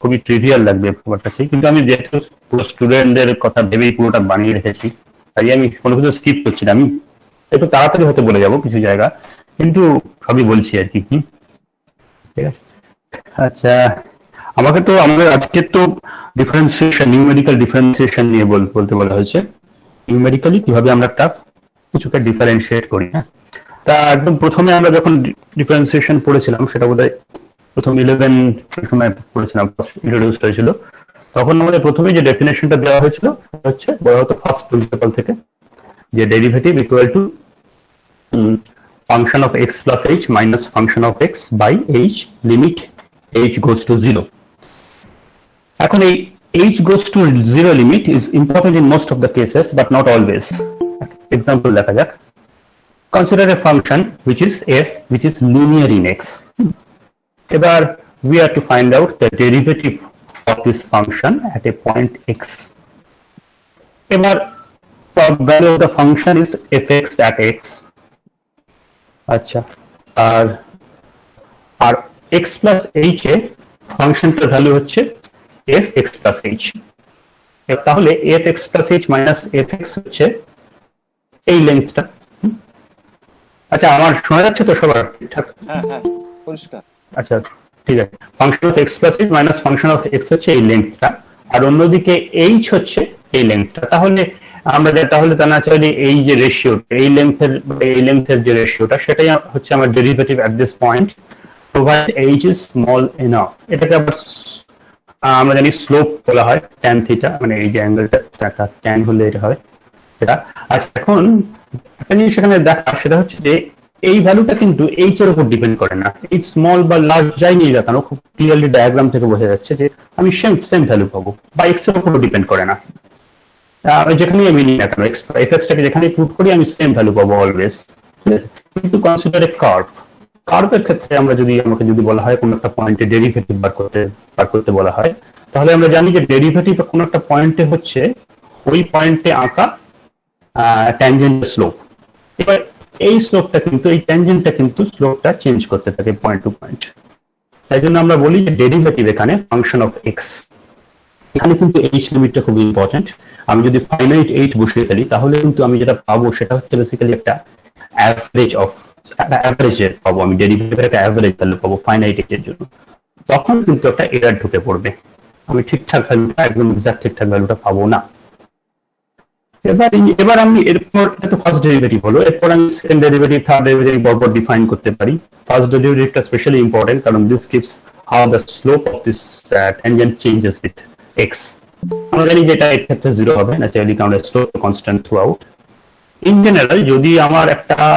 খুবই ট্রিভিয়াল লাগবে ব্যাপারটা, কিন্তু আমি যেহেতু স্টুডেন্টদের কথা ভেবেই পুরোটা বানিয়ে রেখেছি, তাই আমি কোনো কিছু স্কিপ করছি না। আমি একটু তাড়াতাড়ি হতে বলে যাবো কিছু জায়গা, কিন্তু সবই বলছি আর কি। ঠিক আছে, আচ্ছা, আমাকে তো আমাদের আজকে তো ডিফারেন্সিয়েশন, নিউমেরিক্যাল ডিফারেন্সিয়েশন নিয়ে বলতে বলা হয়েছে। নিউমেরিক্যালি কিভাবে আমরা একটা কিছুকে ডিফারেন্সিয়েট করি। হ্যাঁ, তা একদম প্রথমে আমরা যখন ডিফারেন্সিয়েশন পড়েছিলাম, সেটা বোধহয় প্রথম 11 সময় পড়েছিলাম, ইন্ট্রোডিউস হয়েছিল, তখন আমাদের প্রথমে যে ডেফিনেশনটা দেওয়া হয়েছিল হচ্ছে বড় ফার্স্ট প্রিন্সিপাল থেকে, যে derivative equal to function of x plus h minus function of x by h limit h goes to 0। এখন এই h goes to 0 limit is important in most of the cases but not always. Example দেখা যাক। Consider a function which is f which is linear in x. এবার we are to find out the derivative of this function at a point x. এবার the value of the function is fx at x. আচ্ছা, আর x plus h এ ফাংশনটার value হচ্ছে fx plus h। তাহলে fx plus h minus fx হচ্ছে এই লেন্থটা। আচ্ছা, আমার শোনা যাচ্ছে তো সবার ঠিকঠাক? হ্যাঁ হ্যাঁ, পরিষ্কার। আচ্ছা, ঠিক আছে। Function of x plus h minus function of x হচ্ছে এই লেন্থটা, আর অন্যদিকে h হচ্ছে এই লেন্থটা। তাহলে আমরা তা না চাইলে এই যে রেশিও, এই লেন্থের যে রেশিওটা, সেটাই হচ্ছে আমার derivative at this point, provide h is small enough. এটাকে আবার আমরা জানি স্লোপ বলা হয়, ট্যান থিটা, মানে এই যে অ্যাঙ্গেলটা একটা ট্যান হলে এটা হয় এটা। আচ্ছা, এখন একটা জিনিস এখানে দেখা, সেটা হচ্ছে যে এই ভ্যালুটা কিন্তু এইচ এর উপর ডিপেন্ড করে না। এই স্মল বা লার্জ যাই নিয়ে দেখানো, খুব ক্লিয়ারলি ডায়াগ্রাম থেকে বোঝা যাচ্ছে যে আমি সেম ভ্যালু পাবো, বা এক্স এর উপর ডিপেন্ড করে না। যেখানেই আমি নিই না কেন, এফএক্সটাকে যেখানেই পুট করি আমি সেম ভ্যালু পাবো অলওয়েজ। ঠিক আছে, কিন্তু কনসিডার এ কার্ভ। কার্ভের ক্ষেত্রে আমাকে যদি বলা হয় কোন একটা পয়েন্টে ডেরিভেটিভ বার করতে বলা হয়, তাহলে আমরা জানি যে ডেরিভেটিভ কোন একটা পয়েন্টে হচ্ছে ওই পয়েন্টে আঁকা ট্যানজেন্ট স্লোপ। এবার এই স্লোপটা কিন্তু, এই ট্যানজেন্টটা কিন্তু স্লোপটা চেঞ্জ করতে থাকে পয়েন্ট টু পয়েন্ট। তাই জন্য আমরা বলি যে ডেরিভেটিভ এখানে ফাংশন অফ এক্স। এখানে কিন্তু এইচ লিমিটটা খুব ইম্পর্টেন্ট। আমি যদি ফাইনাইট এইচ বসিয়ে ফেলি, তাহলে কিন্তু আমি যেটা পাবো সেটা হচ্ছে বেসিক্যালি একটা অ্যাভারেজের পাবো, আমি ডেরিভেটিভের একটা অ্যাভারেজ ভ্যালু পাবো ফাইনাইট এইচ এর জন্য। তখন কিন্তু একটা এরার ঢুকে পড়বে, আমি ঠিকঠাক ভ্যালুটা, একদম এক্সাক্ট ঠিকঠাক ভ্যালুটা পাবো না। এবার আমি এরপর, এটা তো ফার্স্ট ডেরিভেটিভ হলো, এরপর আমি সেকেন্ড ডেরিভেটিভ, থার্ড ডেরিভেটিভ বরবর ডিফাইন করতে পারি। ফার্স্ট ডেরিভেটিভটা স্পেশালি ইম্পর্টেন্ট, কারণ this gives how the slope of this tangent changes with x. আমরা জানি যে এটা এর ক্ষেত্রে 0 হবে না, ন্যাচারালি, কারণ slope constant throughout. In general যদি আমার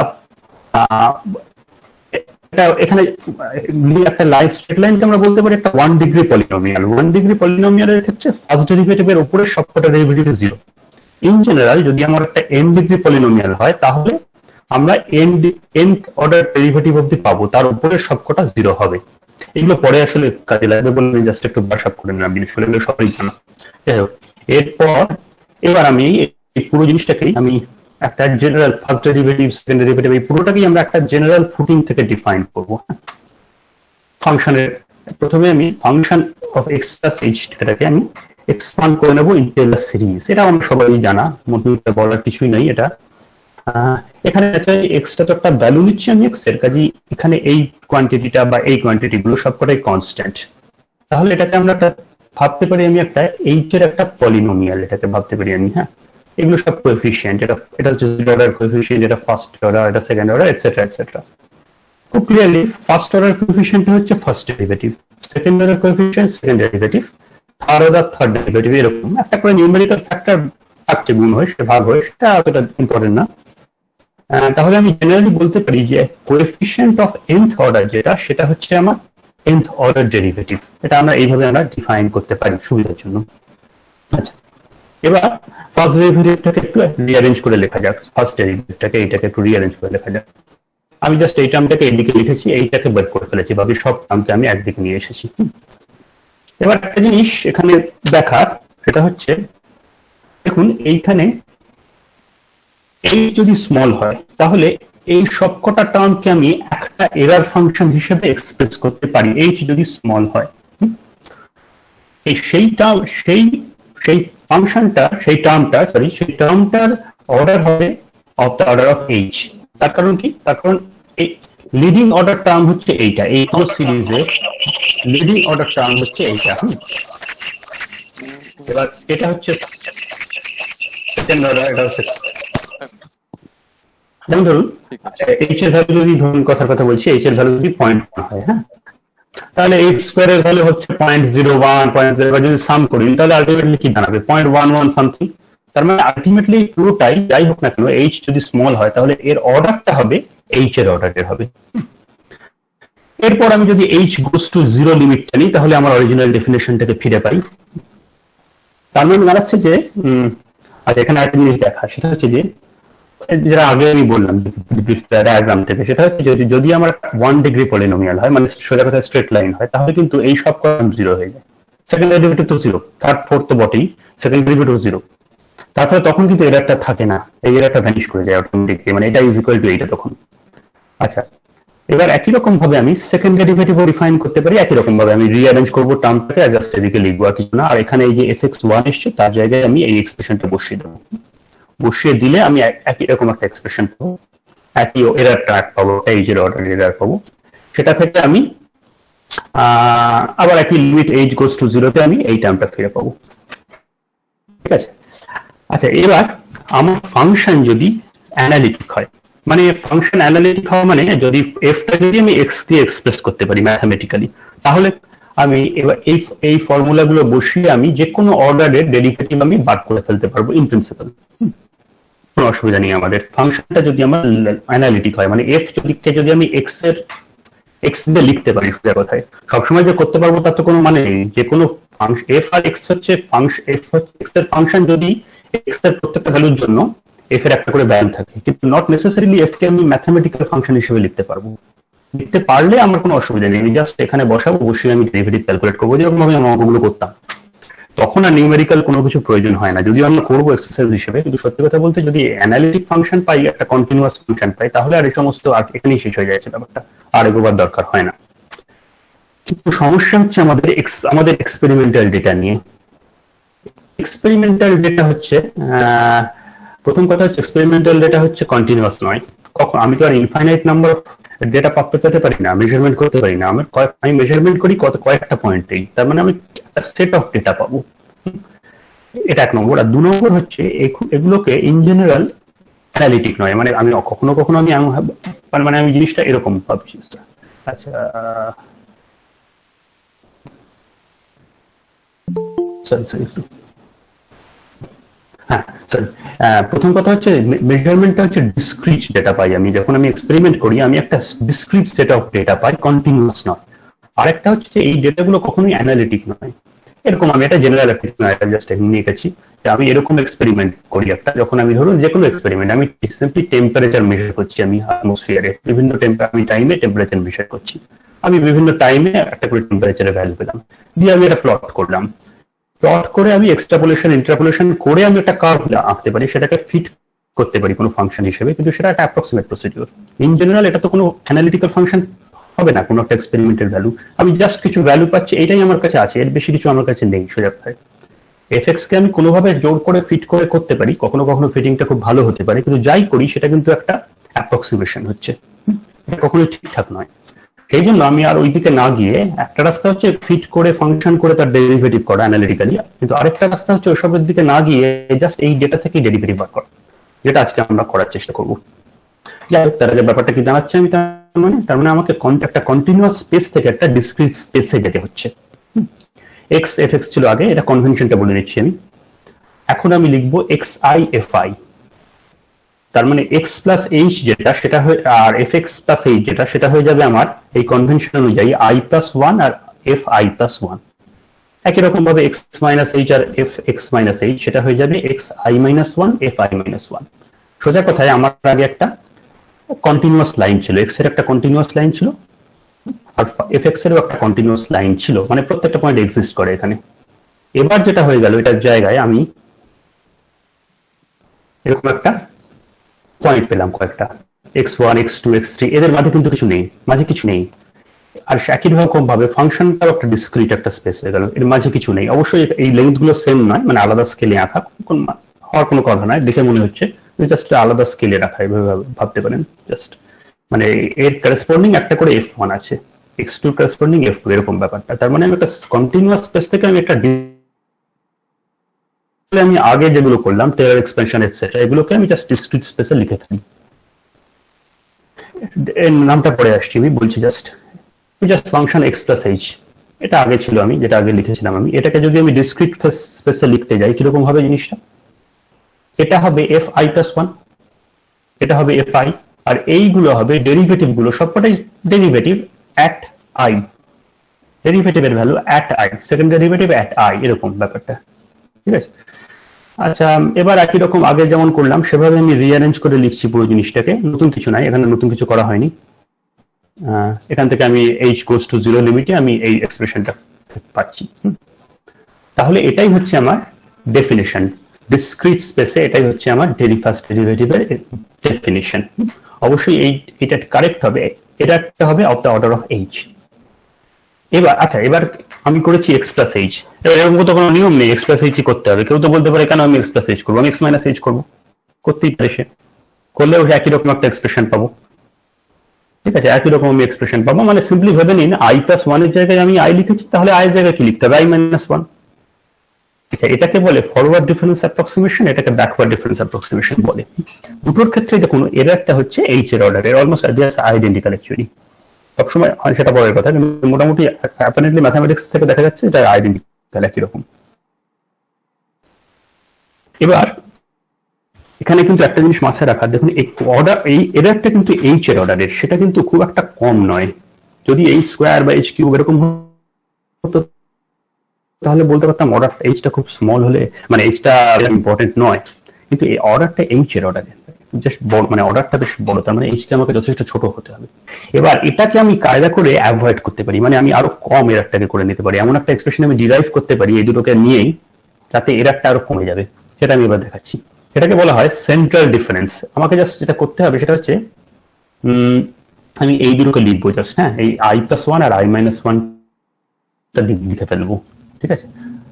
এখানে একটা লাইন, স্ট্রেট লাইনকে আমরা বলতে পারি একটা 1 ডিগ্রি পলিনোমিয়াল। 1 ডিগ্রি পলিনোমিয়ালের ক্ষেত্রে ফার্স্ট ডেরিভেটিভের উপরে সবকটা ডেরিভেটিভ 0। ইন জেনারেল যদি আমার একটা n ডিগ্রি পলিনোমিয়াল হয়, তাহলে আমরা n অর্ডার ডেরিভেটিভ অব্দি পাবো, তার উপরে সবকটা 0 হবে। এগুলো পরে আসলে কাজে লাগবে বলে আমি জাস্ট একটু ব্রাশ আপ করে নিলাম, বিষয়গুলো এগুলো সবাই জানা। এরপর এবার আমি এই পুরো জিনিসটাকেই আমি একটা general first derivative, second derivative, এই পুরোটাকেই আমরা একটা জেনারেল ফুটিং থেকে ডিফাইন করবো। ফাংশনের প্রথমে আমি function of x plus h এটাকে আমি এক্সপান্ড করে নেবো ইন টেইলর সিরিজ। এটা আমরা সবাই জানা, মোটামুটি বলার কিছুই নাই। এটা এখানে এক্সটা তো একটা ভ্যালু নিচ্ছি আমি এক্স এর, কাজে এখানে এই কোয়ান্টিটিটা বা এই কোয়ান্টিটি গুলো সবকটাই কনস্ট্যান্ট। তাহলে এটাকে আমরা একটা ভাবতে পারি, আমি একটা এইচ এর একটা পলিনোমিয়াল এটাকে ভাবতে পারি আমি। হ্যাঁ, এগুলো সব কোএফিশিয়েন্ট, এটা হচ্ছে অর্ডার কোএফিশিয়েন্ট, এটা ফার্স্ট অর্ডার, এটা সেকেন্ড অর্ডার, এটসেট্রা এটসেট্রা। খুব ক্লিয়ারলি ফার্স্ট অর্ডার কোএফিশিয়েন্ট হচ্ছে first derivative, second order coefficient second derivative, third order third derivative. এরকম একটা করে নিউমেরিক্যাল ফ্যাক্টর থাকছে, গুণ হয়, সেটা ভাগ হয়, সেটা অতটা ইম্পর্টেন্ট না। তাহলে আমি জেনারেলি বলতে পারি যে কোএফিশিয়েন্ট অফ nth অর্ডার যেটা, সেটা হচ্ছে আমার nth অর্ডার ডেরিভেটিভ। এটা আমরা এইভাবে আমরা ডিফাইন করতে পারি সুবিধার জন্য। আচ্ছা, এবার ফার্স্ট ডেরিভেটিভটাকে একটু রিঅ্যারেঞ্জ করে লেখা যাক। ফার্স্ট ডেরিভেটিভটাকে এইটাকে একটু রিঅ্যারেঞ্জ করে লেখা যাক। আমি জাস্ট এই টার্মটাকে এইদিকে লিখেছি, এইটাকে বের করে ফেলেছি, বাকি সব টার্মকে আমি একদিকে নিয়ে এসেছি। এবার একটা জিনিস এখানে দেখার, সেটা হচ্ছে দেখুন এইখানে এই যদি স্মল হয়, তাহলে এই সবকটা টার্মকে আমি একটা এরার ফাংশন হিসেবে এক্সপ্রেস করতে পারি, এইচ যদি স্মল হয়। সেই সেই ফাংশনটা সেই টার্মটার অর্ডার হবে of the order of h. তার কারণ কি? তার কারণ এই লিডিং অর্ডার টার্ম হচ্ছে এইটা, এই পুরো সিরিজে লিডিং অর্ডার টার্ম হচ্ছে এইটা। এবার এটা হচ্ছে সেকেন্ড অর্ডার, এটা হচ্ছে যেমন ধরুন এইচ এর ভ্যালু যদি, ধরুন কথার কথা বলছি, এইচ এর ভ্যালু যদি 0.1 হয়, হ্যাঁ, তাহলে এইচ স্কোয়ার এর ভ্যালু হচ্ছে 0.01, 0.0, যদি সাম করি তাহলে আলটিমেটলি কি দাঁড়াবে? 0.11 সামথিং। তার মানে আলটিমেটলি পুরোটাই যাই হোক না কেন, এইচ যদি স্মল হয় তাহলে এর অর্ডারটা হবে এইচ এর অর্ডারের হবে। এরপর আমি যদি এইচ গোস টু 0 লিমিটটা নিই তাহলে আমার অরিজিনাল ডেফিনেশনটাকে ফিরে পাই। তার মানে দাঁড়াচ্ছে যে আচ্ছা, এখানে একটা জিনিস দেখা, সেটা হচ্ছে যে যেটা আগে আমি বললাম ডায়াগ্রাম থেকে, সেটা হচ্ছে যদি আমার 1 ডিগ্রি পলিনোমিয়াল হয়, মানে সোজা কথা স্ট্রেট লাইন হয়, তাহলে কিন্তু এই সব কলাম 0 হয়ে যায়। সেকেন্ড ডেরিভেটিভ তো 0, থার্ড ফোর্থ তো বটেই, সেকেন্ড ডেরিভেটিভ 0। তারপরে তখন কিন্তু এরারটা থাকে না, এই এরারটা ভ্যানিশ করে যায় অটোমেটিকলি, মানে এটা ইজ ইকুয়াল টু এইটা তখন। আচ্ছা, এবার একই রকম ভাবে আমি সেকেন্ড ডেরিভেটিভও রিফাইন করতে পারি, একই রকম ভাবে আমি রিঅ্যারেঞ্জ করবো টার্মটাকে, জাস্ট এদিকে লিখবো আর কিছু না। আর এখানে এই যে fx1 এসছে, তার জায়গায় আমি এই এক্সপ্রেশনটা বসিয়ে দেবো। বসিয়ে দিলে আমি একই রকম একটা এক্সপ্রেশন পাবো, একই এরার ট্র্যাক পাবো, এইচ এর অর্ডার এরার পাবো। সেটা থেকে আমি আবার একই লিমিট এইচ গোস টু 0-তে আমি এই টার্মটা ফিরে পাবো। ঠিক আছে? আচ্ছা, এবার আমার ফাংশন যদি অ্যানালিটিক হয়, মানে ফাংশন অ্যানালিটিক হওয়া মানে যদি এফটা যদি আমি এক্স দিয়ে এক্সপ্রেস করতে পারি ম্যাথামেটিক্যালি, তাহলে আমি এবার এই ফর্মুলাগুলো বসিয়ে আমি যে কোনো অর্ডারের ডেরিভেটিভ আমি বার করে ফেলতে পারবো ইন প্রিন্সিপাল। কোনো অসুবিধা নেই আমাদের। ফাংশনটা যদি আমার অ্যানালিটিক হয়, মানে এফ যদি আমি এক্স দিয়ে লিখতে পারি, সোজা কথায় সবসময় যে করতে পারবো তার তো কোনো মানে নেই। যে কোনো এফ আর এক্স হচ্ছে এক্স এর ফাংশন, যদি এক্স এর প্রত্যেকটা ভ্যালুর জন্য এফ এর একটা করে ভ্যালু থাকে, কিন্তু নট নেসেসারিলি এফ কে আমি ম্যাথমেটিক্যাল ফাংশন হিসেবে লিখতে পারবো। লিখতে পারলে আমার কোনো অসুবিধা নেই, আমি জাস্ট এখানে বসাবো, বসিয়ে আমি ডেরিভেটিভ ক্যালকুলেট করবো, যেরকম ভাবে আমি অঙ্কগুলো করতাম। তখন আর নিউমেরিক্যাল কোনো কিছু প্রয়োজন হয় না, যদিও আমরা করবো এক্সারসাইজ হিসেবে। কিন্তু সত্যি কথা বলতে যদি অ্যানালিটিক ফাংশন পাই, একটা কন্টিনিউয়াস ফাংশন পাই, তাহলে আর এই সমস্ত এখানেই শেষ হয়ে যাচ্ছে ব্যাপারটা, আর এগোবার দরকার হয় না। কিন্তু সমস্যা হচ্ছে আমাদের এক্সপেরিমেন্টাল ডেটা নিয়ে। এক্সপেরিমেন্টাল ডেটা হচ্ছে প্রথম কথা হচ্ছে এক্সপেরিমেন্টাল ডেটা হচ্ছে কন্টিনিউয়াস নয়। কখন আমি তো আর ইনফাইনাইট নাম্বার অফ ডেটা প্রাপ্ত পেতে পারি না, মেজারমেন্ট করতে পারি না। আমি মেজারমেন্ট করি কয়েকটা পয়েন্টেই, তার মানে আমি একটা সেট অফ ডেটা পাবো। এটা এক নম্বর। আর দু নম্বর হচ্ছে এগুলোকে ইন জেনারেল অ্যানালিটিক নয়, মানে আমি কখনো কখনো আমি মানে আমি জিনিসটা এরকম ভাবছি। আচ্ছা, হ্যাঁ সরি, প্রথম কথা হচ্ছে মেজারমেন্টটা হচ্ছে ডিসক্রিট ডেটা পাই আমি যখন আমি এক্সপেরিমেন্ট করি, আমি একটা ডিসক্রিট সেট অফ ডেটা পাই, কন্টিনিউয়াস নয়। আরেকটা হচ্ছে এই ডেটাগুলো কখনোই অ্যানালিটিক নয়। এরকম আমি একটা জেনারেল জাস্ট নিয়ে গেছি যে আমি এরকম এক্সপেরিমেন্ট করি একটা, যখন আমি ধরুন যে কোনো এক্সপেরিমেন্ট, আমি সিম্পলি টেম্পারেচার মেজার করছি, আমি অ্যাটমসফিয়ারে বিভিন্ন টাইমে টেম্পারেচার মেজার করছি। আমি বিভিন্ন টাইমে একটা করে টেম্পারেচারের ভ্যালু পেলাম, দিয়ে আমি একটা প্লট করলাম। প্লট করে আমি এক্সট্রাপোলেশন ইন্টারপোলেশন করে আমি একটা কার্ভ আঁকতে পারি, সেটাকে ফিট করতে পারি কোনো ফাংশন হিসেবে, কিন্তু সেটা একটা অ্যাপ্রক্সিমেট প্রসিডিউর। ইন জেনারেল এটা তো কোনো অ্যানালিটিক্যাল ফাংশন হবে না, কোনো একটা এক্সপেরিমেন্টের ভ্যালু। আমি জাস্ট কিছু ভ্যালু পাচ্ছি, এটাই আমার কাছে আছে, এর বেশি কিছু আমার কাছে নেই। সোজা কথায় এফএক্স কে আমি কোনোভাবে জোর করে ফিট করে করতে পারি, কখনো কখনো ফিটিংটা খুব ভালো হতে পারে, কিন্তু যাই করি সেটা কিন্তু একটা অ্যাপ্রক্সিমেশন হচ্ছে, এটা কখনোই ঠিকঠাক নয়। সেই জন্য আমি আর ওইদিকে না গিয়ে একটা রাস্তা হচ্ছে ফিট করে ফাংশন করে তার ডেরিভেটিভ করা অ্যানালিটিক্যালি, কিন্তু আরেকটা রাস্তা হচ্ছে ওইসবের দিকে না গিয়ে জাস্ট এই ডেটা থেকে ডেরিভেটিভ বার করা, যেটা আজকে আমরা করার চেষ্টা করবো। যাই হোক, তার আগে ব্যাপারটা কি জানাচ্ছে আমি, তার মানে আমাকে একটা কন্টিনিউয়াস স্পেস থেকে একটা ডিসক্রিট স্পেসে যেতে হচ্ছে। এক্স এফ এক্স ছিল আগে, এটা কনভেনশনটা বলে নিচ্ছি আমি। এখন আমি লিখবো এক্স আই এফ আই, তার মানে এক্স প্লাস এইচ যেটা সেটা আর এফ এক্স প্লাস এইচ যেটা সেটা হয়ে যাবে আমার এই কনভেনশন অনুযায়ী আই প্লাস ওয়ান আর এফ আই প্লাস ওয়ান। একই রকম ভাবে এক্স মাইনাস এইচ আর এফ এক্স মাইনাস এইচ সেটা হয়ে যাবে x i minus one f i minus one. সোজা কথায় আমার আগে একটা কন্টিনিউয়াস লাইন ছিল, এক্স এর একটা কন্টিনিউয়াস লাইন ছিল আর এফ এক্স এরও একটা কন্টিনিউয়াস লাইন ছিল, মানে প্রত্যেকটা পয়েন্ট এক্সিস্ট করে এখানে। এবার যেটা হয়ে গেল, এটার জায়গায় আমি এরকম একটা পয়েন্ট পেলাম কয়েকটা, x1 x2 x3, এদের মাঝে কিন্তু কিছু নেই, মাঝে কিছু নেই। আর একই রকম ভাবে ফাংশনটাও একটা ডিসক্রিট একটা স্পেস হয়ে গেল, এর মাঝে কিছু নেই। অবশ্যই এই লেন্থ গুলো সেম নয়, মানে আলাদা স্কেলে আঁকা হওয়ার কোনো কথা নয়, দেখে মনে হচ্ছে জাস্ট আলাদা স্কেলে রাখা, এভাবে ভাবতে পারেন। জাস্ট মানে এর করেসপন্ডিং একটা করে F1 আছে, x2 করেসপন্ডিং F2, এরকম ব্যাপারটা। তার মানে আমি একটা কন্টিনিউয়াস স্পেস থেকে আমি একটা আমি আগে যেগুলো করলাম টেলর এক্সপেনশন এটসেট্রা, এগুলোকে আমি জাস্ট ডিসক্রিট স্পেসে লিখে ফেলি। এর নামটা পরে আসছি, আমি বলছি just function x plus h, এটা আগে ছিল, আমি যেটা আগে লিখেছিলাম আমি, এটাকে যদি আমি ডিসক্রিট স্পেসে লিখতে যাই কিরকম হবে জিনিসটা, এটা হবে fi প্লাস 1, এটা হবে fi, আর এইগুলো হবে ডেরিভেটিভ গুলো, সবকটাই ডেরিভেটিভ অ্যাট i, ডেরিভেটিভের value at i, second derivative at i, এরকম ব্যাপারটা। ঠিক আছে, আচ্ছা এবার একই রকম আগে যেমন করলাম সেভাবে আমি রিঅ্যারেঞ্জ করে লিখছি পুরো জিনিসটাকে, নতুন কিছু নাই এখানে, নতুন কিছু করা হয়নি। এখান থেকে আমি h goes to 0 লিমিটে আমি এই এক্সপ্রেশনটা পাচ্ছি। তাহলে এটাই হচ্ছে আমার ডেফিনিশন, ডিসক্রিট স্পেসে এটাই হচ্ছে আমার ফার্স্ট ডেরিভেটিভের ডেফিনিশন। অবশ্যই এটা কারেক্ট হবে, এটা একটা হবে of the order of h। এবার আচ্ছা, এবার আমি করেছি x প্লাস h, এরকম তো কোনো নিয়ম নেই x প্লাস h করতে হবে। কেউ তো বলতে পারে কেন আমি x প্লাস h করবো, আমি x মাইনাস h করবো, করতেই পারে সে, করলেও একই রকম একটা এক্সপ্রেশন পাবো। ঠিক আছে, একই রকম আমি এক্সপ্রেশন পাবো, মানে সিম্পলি ভেবে নিন i প্লাস 1 এর জায়গায় আমি i লিখেছি, তাহলে i এর জায়গায় কি লিখতে হবে, i মাইনাস 1। আচ্ছা, এটাকে বলে ফরওয়ার্ড ডিফারেন্স অ্যাপ্রক্সিমেশন, এটাকে ব্যাকওয়ার্ড ডিফারেন্স অ্যাপ্রক্সিমেশন বলে। দুটোর ক্ষেত্রে দেখুন এরারটা হচ্ছে h এর অর্ডার, এর অলমোস্ট আইডেন্টিক্যাল অ্যাকচুয়ালি, সবসময় সেটা পরের কথা, কিন্তু মোটামুটি অ্যাপারেন্টলি ম্যাথামেটিক্স থেকে দেখা যাচ্ছে এটা আইডেন্টিক্যাল একই রকম। এবার এখানে কিন্তু একটা জিনিস মাথায় রাখা, দেখুন এই অর্ডার, এই এরারটা কিন্তু h এর অর্ডারের, সেটা কিন্তু খুব একটা কম নয়। যদি h স্কোয়ার বা h কিউব এরকম হতো তাহলে বলতে পারতাম অর্ডার h টা খুব স্মল হলে, মানে h টা ইম্পর্টেন্ট নয়, কিন্তু এই অর্ডারটা h এর অর্ডারের, জাস্ট বড়, মানে অর্ডারটা বেশ বড়, তার মানে h কে আমাকে যথেষ্ট ছোট হতে হবে। এবার এটাকে আমি কায়দা করে অ্যাভয়েড করতে পারি, মানে আমি আরো কম এরারটাকে করে নিতে পারি, এমন একটা এক্সপ্রেশন আমি ডিরাইভ করতে পারি এই দুটোকে নিয়েই, যাতে এরারটা আরো কমে যাবে। সেটা আমি এবার দেখাচ্ছি, এটাকে বলা হয় সেন্ট্রাল ডিফারেন্স। আমাকে জাস্ট যেটা করতে হবে সেটা হচ্ছে আমি এই দুটোকে লিখবো জাস্ট, হ্যাঁ, এই i প্লাস 1 আর i মাইনাস 1 টা লিখে ফেলবো। ঠিক আছে,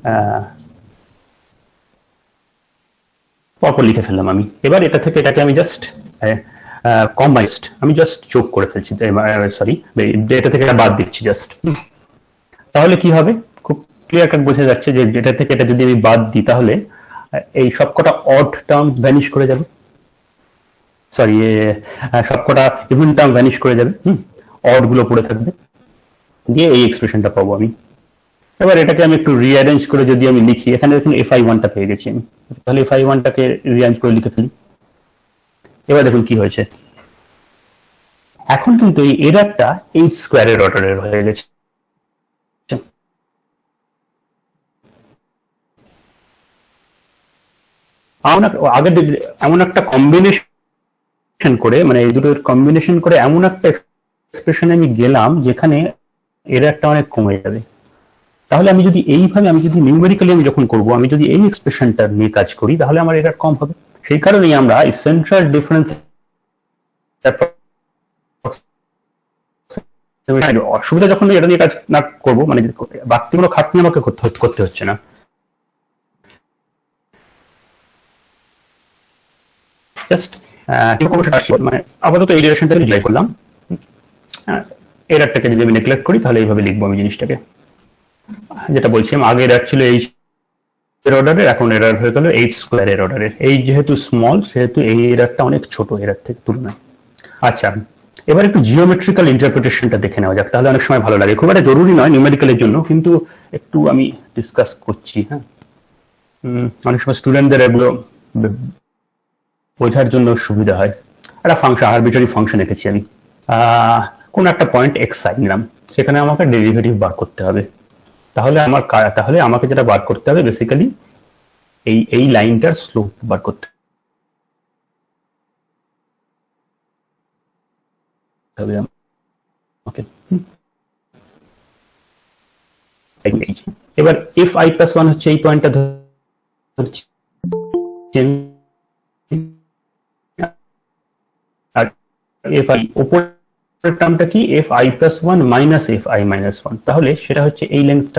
পরপর লিখে ফেললাম আমি। এবার এটা থেকে এটাকে আমি জাস্ট কম্বাইন্ড, আমি জাস্ট যোগ করে ফেলছি, সরি এটা থেকে এটা বাদ দিচ্ছি জাস্ট। তাহলে কি হবে, খুব ক্লিয়ার কাট বোঝা যাচ্ছে যে এটা থেকে এটা যদি আমি বাদ দিই তাহলে এই সবকটা অড টার্ম ভ্যানিশ করে যাবে, সরি সবকটা ইভেন টার্ম ভ্যানিশ করে যাবে, অড গুলো পড়ে থাকবে, দিয়ে এই এক্সপ্রেশনটা পাবো আমি। এবার এটাকে আমি একটু রিঅ্যারেঞ্জ করে যদি আমি লিখি, এখানে দেখুন fi1 টা পেয়ে গেছি আমি, তাহলে fi1 টাকে রিঅ্যারেঞ্জ করে লিখে ফেলি। এবার দেখুন কি হয়েছে, এখন কিন্তু এই এরারটা h স্কোয়ারের অর্ডারের হয়ে গেছে। আগে এমন একটা কম্বিনেশন করে, মানে এই দুটোর কম্বিনেশন করে এমন একটা এক্সপ্রেশনে আমি গেলাম যেখানে এরারটা অনেক কমে যাবে। তাহলে আমি যদি এইভাবে, আমি যদি নিউমেরিক্যালি আমি যখন করবো, আমি যদি এই এক্সপ্রেশনটা নিয়ে কাজ করি তাহলে আমার এরার কম হবে। সেই কারণেই আমরা এই সেন্ট্রাল ডিফারেন্স অসুবিধা যখন এটা নিয়ে কাজ না করবো, মানে বাড়তি কোনো খাটনি আমাকে করতে হচ্ছে না। জাস্ট মানে আপাতত এই ডিরেকশনটাকে রিপ্লাই করলাম। এরারটাকে যদি আমি নেগলেক্ট করি তাহলে এইভাবে লিখবো আমি জিনিসটাকে, যেটা বলছিলাম আগে এরার ছিল h এর অর্ডারের, এখন এরার হয়ে গেল h স্কোয়ার এর অর্ডারের। এই যেহেতু স্মল সেহেতু এই এরারটা অনেক ছোট এরার থেকে তুলনায়। আচ্ছা, এবার একটু জিওমেট্রিক্যাল ইন্টারপ্রিটেশনটা দেখে নেওয়া যাক, তাহলে অনেক সময় ভালো লাগে। খুব একটা জরুরি নয় নিউমেরিক্যালের জন্য, কিন্তু একটু আমি ডিসকাস করছি। হ্যাঁ, অনেক সময় স্টুডেন্টদের এগুলো বোঝার জন্য সুবিধা হয়। একটা ফাংশন, আরবিট্রারি ফাংশন এঁকেছি আমি, কোন একটা পয়েন্ট xi নিলাম, সেখানে আমাকে ডেরিভেটিভ বার করতে হবে। তাহলে আমাকে যেটা বার করতে হবে বেসিক্যালি এই লাইনটার স্লোপ বার করতে হবে। ওকে, এবার if i প্লাস 1 হচ্ছে এই পয়েন্টটা ধরছি, আর if i উপরে টার্মটা কি fi+1 - fi-1, তাহলে সেটা হচ্ছে এই লেন্থটা।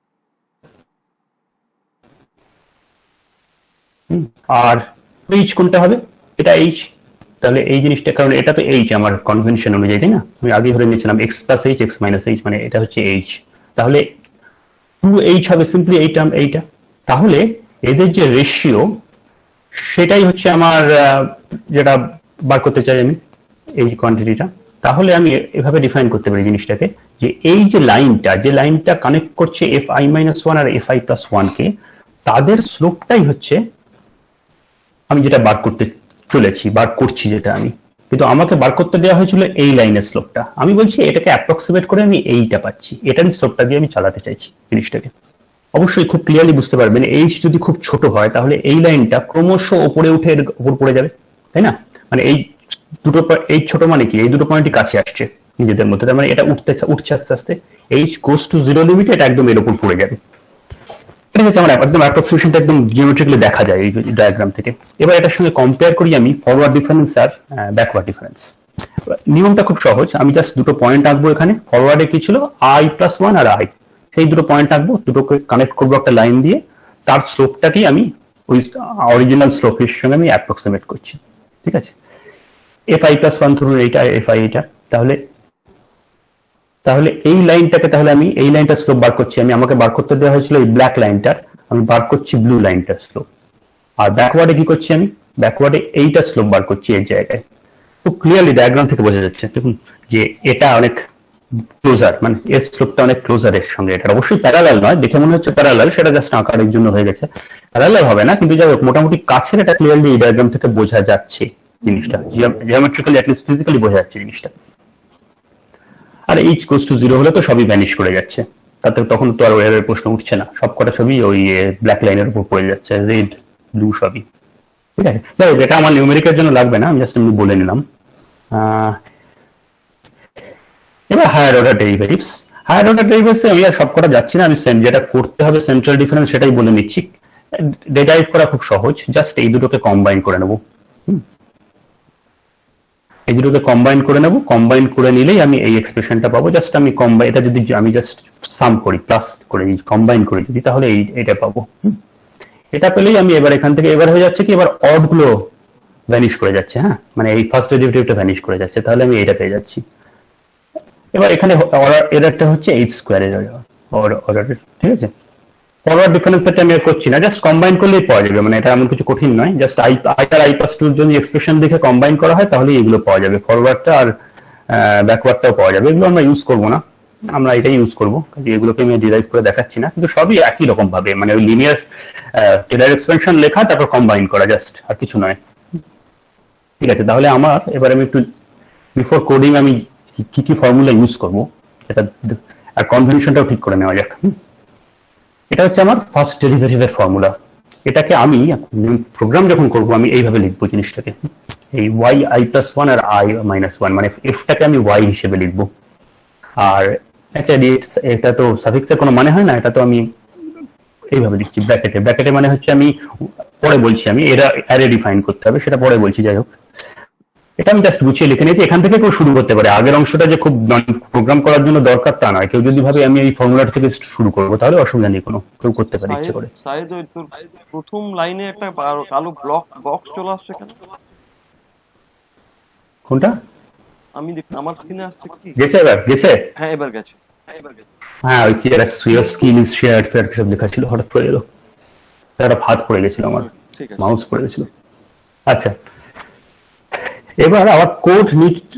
আর এইচ কোনটা হবে? এটা এইচ। তাহলে এই জিনিসটা, কারণ এটা তো এইচ আমার কনভেনশন অনুযায়ী, তাই না? আমি আগে ধরে নিয়েছিলাম x+h x-h, মানে এটা হচ্ছে এইচ। তাহলে 2h হবে সিম্পলি এই টার্ম এইটা। তাহলে এদের যে রেশিও সেটাই হচ্ছে আমার যেটা বার করতে চাই আমি, এই কোয়ান্টিটিটা। তাহলে আমি এভাবে ডিফাইন করতে পারি জিনিসটাকে, যে এই যে লাইনটা কানেক্ট করছে fi-1 আর fi+1 কে, তাদের স্লোপটাই হচ্ছে আমি যেটা বার করছি যেটা আমি, কিন্তু আমাকে বার করতে দেওয়া হয়েছিল এই লাইনের স্লোপটা। আমি বলছি এটাকে অ্যাপ্রক্সিমেট করে আমি এইটা পাচ্ছি, এটারই স্লোপটা দিয়ে আমি চালাতে চাইছি জিনিসটাকে। অবশ্যই খুব ক্লিয়ারলি বুঝতে পারবেন, এইচ যদি খুব ছোট হয় তাহলে এই লাইনটা ক্রমশ উপরে উঠে উপর পড়ে যাবে, তাই না? মানে এই ছোট মানে কি, এই দুটো পয়েন্টই কাছে আসছে নিজেদের মধ্যে, তার মানে এটা উঠছে আস্তে আস্তে। এইচ গোস টু জিরো লিমিটে এটা একদম এর উপর পড়ে যাবে। ঠিক আছে, আমার একদম অ্যাপ্রক্সিমেশনটা একদম জিওমেট্রিক্যালি দেখা যায় এই ডায়াগ্রাম থেকে। এবার এটার সঙ্গে কম্পেয়ার করি আমি ফরওয়ার্ড ডিফারেন্স আর ব্যাকওয়ার্ড ডিফারেন্স। নিয়মটা খুব সহজ, আমি জাস্ট দুটো পয়েন্ট আঁকবো এখানে। ফরওয়ার্ডে কি ছিল? i+1 আর i, সেই দুটো পয়েন্ট আঁকবো, দুটোকে কানেক্ট করবো একটা লাইন দিয়ে, তার স্লোপটাকেই আমি ওই অরিজিনাল স্লোপের সঙ্গে আমি অ্যাপ্রক্সিমেট করছি। ঠিক আছে, fi+1 ধরুন এইটা, fi এটা, তাহলে এই লাইনটাকে, তাহলে আমি এই লাইনটা স্লোপ বার করছি। আমাকে বার করতে দেওয়া হয়েছিল এই ব্ল্যাক লাইনটার, আমি বার করছি ব্লু লাইনটার স্লোপ। আর ব্যাকওয়ার্ডে কি করছি? আমি ব্যাকওয়ার্ডে এইটা স্লোপ বার করছি এই জায়গায়। খুব ক্লিয়ারলি ডায়াগ্রাম থেকে বোঝা যাচ্ছে দেখুন যে এটা অনেক ক্লোজার, মানে এর স্লোপটা অনেক ক্লোজার এর সঙ্গে। এটা অবশ্যই প্যারালাল নয়, দেখে মনে হচ্ছে প্যারালাল, সেটা জাস্ট আকারের জন্য হয়ে গেছে, প্যারালাল হবে না, কিন্তু যাই হোক মোটামুটি কাছের, এটা ক্লিয়ারলি এই ডায়াগ্রাম থেকে বোঝা যাচ্ছে জিনিসটা, জিওমেট্রিক্যালি অ্যাটলিস্ট ফিজিক্যালি বোঝা যাচ্ছে জিনিসটা। আর এইচ গোস টু জিরো হলে তো সবই ভ্যানিশ করে যাচ্ছে, তাতে তখন তো আর এর প্রশ্ন উঠছে না, সব কটা ছবি ওই ব্ল্যাক লাইনের উপর পড়ে যাচ্ছে, রেড ব্লু সবই। ঠিক আছে, যাই হোক এটা আমার নিউমেরিকের জন্য লাগবে না, আমি জাস্ট এমনি বলে নিলাম। এবার হায়ার অর্ডার ডেরিভেটিভস আমি আর সবকটা যাচ্ছি না, আমি যেটা করতে হবে সেন্ট্রাল ডিফারেন্স সেটাই বলে নিচ্ছি। ডেরাইভ করা খুব সহজ, জাস্ট এই দুটোকে কম্বাইন করে নেবো। এই দুটোকে কম্বাইন করে নিলেই আমি এই এক্সপ্রেশনটা পাবো। জাস্ট আমি এটা যদি আমি জাস্ট সাম করি, প্লাস করে কম্বাইন করি যদি, তাহলে এটা পাবো। এটা পেলেই আমি এবার এখান থেকে, এবার হয়ে যাচ্ছে কি, এবার অড গুলো ভ্যানিশ করে যাচ্ছে। হ্যাঁ, মানে এই ফার্স্ট ডেরিভেটিভটা ভ্যানিশ করে যাচ্ছে, তাহলে আমি এটা পেয়ে যাচ্ছি। এবার এখানে এররটা হচ্ছে h² এর অর্ডার। ঠিক আছে, ফরওয়ার্ড ডিফারেন্সটা আমি আর করছি না, জাস্ট কম্বাইন করলেই পাওয়া যাবে, মানে এটা এমন কিছু কঠিন নয়। জাস্ট i আর i+2 যদি এক্সপ্রেশন দেখে কম্বাইন করা হয় তাহলে এগুলো পাওয়া যাবে, ফরওয়ার্ডটা আর ব্যাকওয়ার্ডটাও পাওয়া যাবে। এগুলো আমরা ইউজ করবো না, আমরা এটাই ইউজ করবো, এগুলোকে আমি ডিরাইভ করে দেখাচ্ছি না, কিন্তু সবই একই রকম ভাবে, মানে ওই লিনিয়ার টেলর এক্সপেনশন লেখা তারপর কম্বাইন করা, জাস্ট, আর কিছু নয়। ঠিক আছে, তাহলে আমার এবার আমি একটু বিফোর কোডিং আমি কি ফর্মুলা ইউজ করবো এটা আর কনভেনশনটাও ঠিক করে নেওয়া যাক। এটা হচ্ছে আমার ফার্স্ট ডেরিভেটিভের ফর্মুলা। এটাকে আমি প্রোগ্রাম যখন করবো আমি এইভাবে লিখবো জিনিসটাকে, এই yi+1 আর i-1, মানে এফটাকে আমি y হিসেবে লিখবো। আর এটা তো সাফিক্সের কোনো মানে হয় না, এটা তো আমি এইভাবে লিখছি ব্র্যাকেটে, মানে হচ্ছে আমি পরে বলছি, আমি এরা অ্যারে ডিফাইন করতে হবে, সেটা পরে বলছি। যাই হোক, এটা আমি জাস্ট গুছিয়ে লিখে নিয়েছি। এখান থেকে কেউ শুরু করতে পারে, আগের অংশটা যে খুব প্রোগ্রাম করার জন্য দরকার তা নয়। কেউ যদি ভাবে আমি এই ফর্মুলাটা থেকে শুরু করবো তাহলে অসুবিধা নেই, কোনো কেউ করতে পারে ইচ্ছে করে। প্রথম লাইনে একটা কালো বক্স চলে আসছে কেন? কোনটা? আমি আমার স্ক্রিনে আসছে কি? গেছে? হ্যাঁ, এবার গেছে। হ্যাঁ, ওই কি একটা your skill is shared fair সব লেখা ছিল, হঠাৎ পড়ে গেল, একটা হাত পড়ে গেছিল, আমার মাউস পড়ে গেছিল। আচ্ছা, এবার our code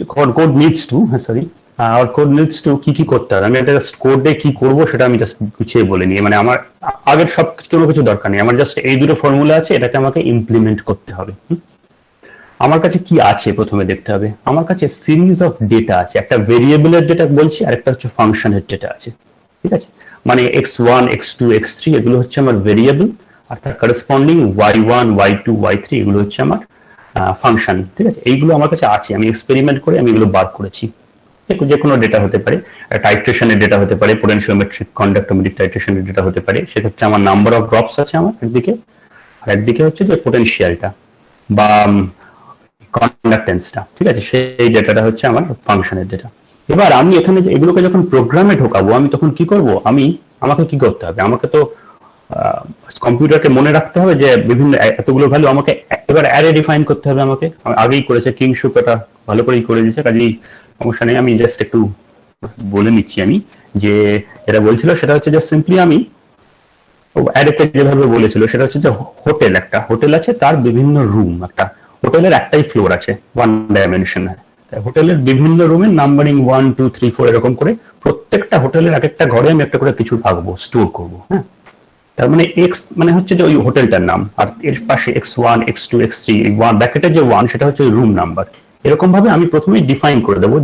needs to কি করতে হবে, আমি এটা জাস্ট কোডে কি করব সেটা আমি জাস্ট গুছিয়ে বলে নিই। মানে আমার আগের সব কোনো কিছু দরকার নেই, আমার জাস্ট এই দুটো ফর্মুলা আছে, এটাকে আমাকে ইমপ্লিমেন্ট করতে হবে। আমার কাছে কি আছে প্রথমে দেখতে হবে। আমার কাছে সিরিজ অফ ডেটা আছে, একটা ভেরিয়েবলের ডেটা বলছি, আর একটা হচ্ছে ফাংশনের ডেটা আছে। ঠিক আছে, মানে x1 x2 x3 এগুলো হচ্ছে আমার ভেরিয়েবল, আর তার করেসপন্ডিং y1 y2 y3 এগুলো হচ্ছে আমার ফাংশন। ঠিক আছে, এইগুলো আমার কাছে আছে, আমি এক্সপেরিমেন্ট করে আমি এগুলো বার করেছি। যে কোনো ডেটা হতে পারে, টাইট্রেশনের ডেটা হতে পারে, পোটেনশিওমেট্রিক কন্ডাক্টোমেট্রিক টাইট্রেশনের ডেটা হতে পারে। সেক্ষেত্রে আমার নাম্বার অফ ড্রপস আছে আমার একদিকে, আর একদিকে হচ্ছে যে পোটেনশিয়ালটা বা কন্ডাক্টেন্সটা, ঠিক আছে, সেই ডেটাটা হচ্ছে আমার ফাংশনের ডেটা। এবার আমি এখানে এগুলোকে যখন প্রোগ্রামে ঢোকাবো আমি তখন কি করব, আমাকে কি করতে হবে, আমাকে তো কম্পিউটারকে মনে রাখতে হবে যে বিভিন্ন এতগুলো ভ্যালু আমাকে এবার অ্যারে ডিফাইন করতে হবে। আমাকে আগেই করেছে কিংশুক, এটা ভালো করেই করে দিয়েছে, কাজেই সমস্যা নেই। আমি জাস্ট একটু বলে নিচ্ছি আমি যে এটা বলছিল সেটা হচ্ছে যে সিম্পলি আমি অ্যারেকে যেভাবে বলেছিল সেটা হচ্ছে যে একটা হোটেল আছে, তার বিভিন্ন রুম, একটা হোটেলের একটাই ফ্লোর আছে, ওয়ান ডাইমেনশন। হোটেলের বিভিন্ন রুমের নাম্বারিং 1 2 3 4 এরকম করে প্রত্যেকটা হোটেলের এক একটা ঘরে আমি একটা করে কিছু রাখবো, স্টোর করবো। হ্যাঁ, তার মানে এক্স মানে হচ্ছে যে ওই হোটেলটার নাম, আর এর পাশে x1 x2 x3, এই ব্র্যাকেটের যে 1 সেটা হচ্ছে রুম নাম্বার। এরকম ভাবে আমি প্রথমেই ডিফাইন করে দেবো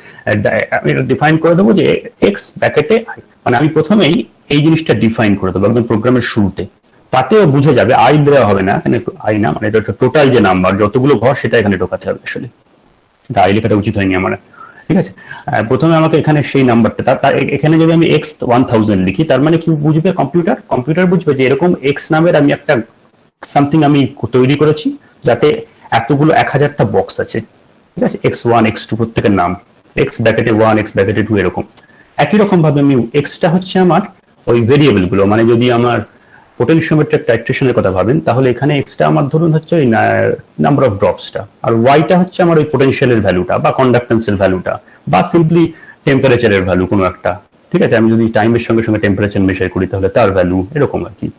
যে এক্স ব্র্যাকেটে মানে আমি প্রথমেই এই জিনিসটা ডিফাইন করে দেবো একদম প্রোগ্রামের শুরুতে, তাতেও বুঝে যাবে আই দেওয়া হবে না এখানে, আই না মানে এটা টোটাল যে নাম্বার যতগুলো ঘর সেটা এখানে ঢোকাতে হবে। আসলে এটা আই লেখাটা উচিত হয়নি আমার, ঠিক আছে। প্রথমে আমাকে এখানে সেই নাম্বারটা, এখানে যদি আমি x1000 লিখি তার মানে কি বুঝবে কম্পিউটার বুঝবে যে এরকম এক্স নামের আমি একটা সামথিং আমি তৈরি করেছি যাতে এতগুলো 1000টা বক্স আছে, ঠিক আছে, x1 x2 প্রত্যেকের নাম, x ব্র্যাকেটে 1 x ব্র্যাকেটে 2 এরকম। একই রকম ভাবে আমি এক্সটা হচ্ছে আমার ওই ভেরিয়েবল গুলো, মানে যদি আমার পোটেনশিওমেট্রিক টাইট্রেশনের কথা ভাবেন তাহলে এখানে এক্সটা আমার ধরুন হচ্ছে ওই নাম্বার অফ ড্রপসটা, আর ওয়াইটা হচ্ছে আমার ওই পোটেনশিয়ালের ভ্যালুটা বা কন্ডাক্টেন্সের ভ্যালুটা বা সিম্পলি টেম্পারেচারের ভ্যালু কোনো একটা, ঠিক আছে। আমি যদি টাইমের সঙ্গে সঙ্গে টেম্পারেচার মেশার করি তাহলে তার ভ্যালু এরকম আর কি।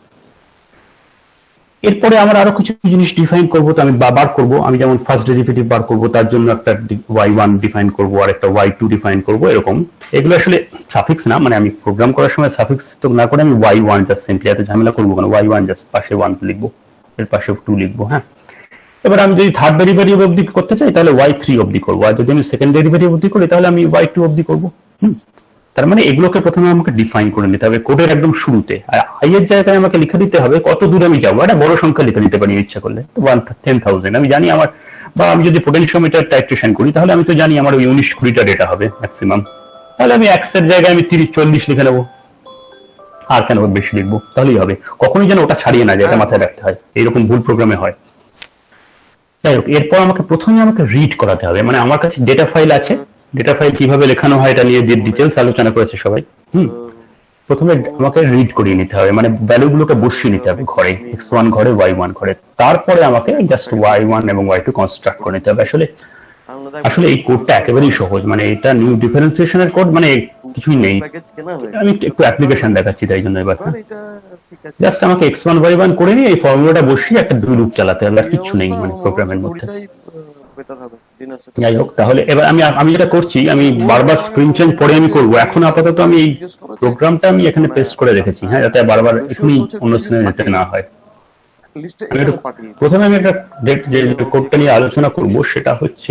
এরপরে আমরা আরো কিছু জিনিস ডিফাইন করবো, তো আমি বার করবো, আমি যেমন ফার্স্ট ডেরিভেটিভ বার করবো তার জন্য একটা y1 ডিফাইন করবো আর একটা y2 ডিফাইন করবো, এরকম। এগুলো আসলে সাফিক্স না, মানে আমি প্রোগ্রাম করার সময় সাফিক্স তো না করে আমি y1 জাস্ট সিম্পলি, এত ঝামেলা করবো কেন, y1 জাস্ট পাশে 1 লিখবো, এর পাশে 2 লিখবো। হ্যাঁ, এবার আমি যদি থার্ড ডেরিভেটিভ অবধি করতে চাই তাহলে y3 অবধি করবো, আর যদি আমি সেকেন্ড ডেরিভেটিভ অবধি করি তাহলে আমি y2 অবধি করবো। তার মানে এগুলোকে প্রথমে আমাকে ডিফাইন করে নিতে হবে কোডের একদম শুরুতে, আর আই এর জায়গায় আমাকে লিখে দিতে হবে কত দূর আমি যাবো, একটা বড় সংখ্যা লিখে দিতে পারি ইচ্ছা করলে, 10,000 আমি জানি আমার, বা আমি যদি পোটেনশিওমিটার টাইট্রেশন করি তাহলে আমি তো জানি আমার ওই 19-20টা ডেটা হবে ম্যাক্সিমাম, তাহলে আমি x এর জায়গায় আমি 30-40 লিখে নেবো, আর কেন বেশি লিখবো, তাহলেই হবে। কখনোই যেন ওটা ছাড়িয়ে না যায়, এটা মাথায় রাখতে হয়, এইরকম ভুল প্রোগ্রামে হয়। যাই হোক, এরপর প্রথমে আমাকে রিড করাতে হবে, মানে আমার কাছে ডেটা ফাইল আছে, ডেটা ফাইল কিভাবে লেখানো হয় এটা নিয়ে ডিটেলস আলোচনা করেছে সবাই। প্রথমে আমাকে রিড করিয়ে নিতে হবে, মানে ভ্যালু গুলোকে বসিয়ে নিতে হবে ঘরে, x1 ঘরে y1 ঘরে, তারপরে আমাকে জাস্ট y1 এবং y2 কনস্ট্রাক্ট করে নিতে হবে। আসলে এই কোডটা একেবারেই সহজ, মানে এটা নিউ ডিফারেন্সিয়েশনের কোড, মানে কিছুই নেই। আমি একটু অ্যাপ্লিকেশন দেখাচ্ছি তাই জন্য। এবার জাস্ট আমাকে x1 y1 করে নিয়ে এই ফর্মুলাটা বসিয়ে একটা ডু লুপ চালাতে হবে, আর কিছু নেই মানে প্রোগ্রামের মধ্যে। যাই হোক, তাহলে এবার আমি যেটা করছি, আমি বারবার স্ক্রিন চেঞ্জ পরে আমি করবো, এখন আপাতত আমি এই প্রোগ্রামটা আমি এখানে পেস্ট করে রেখেছি, হ্যাঁ, যাতে বারবার এখনই অন্য স্ক্রিনে যেতে না হয়। প্রথমে আমি একটা যে কোডটা নিয়ে আলোচনা করব সেটা হচ্ছে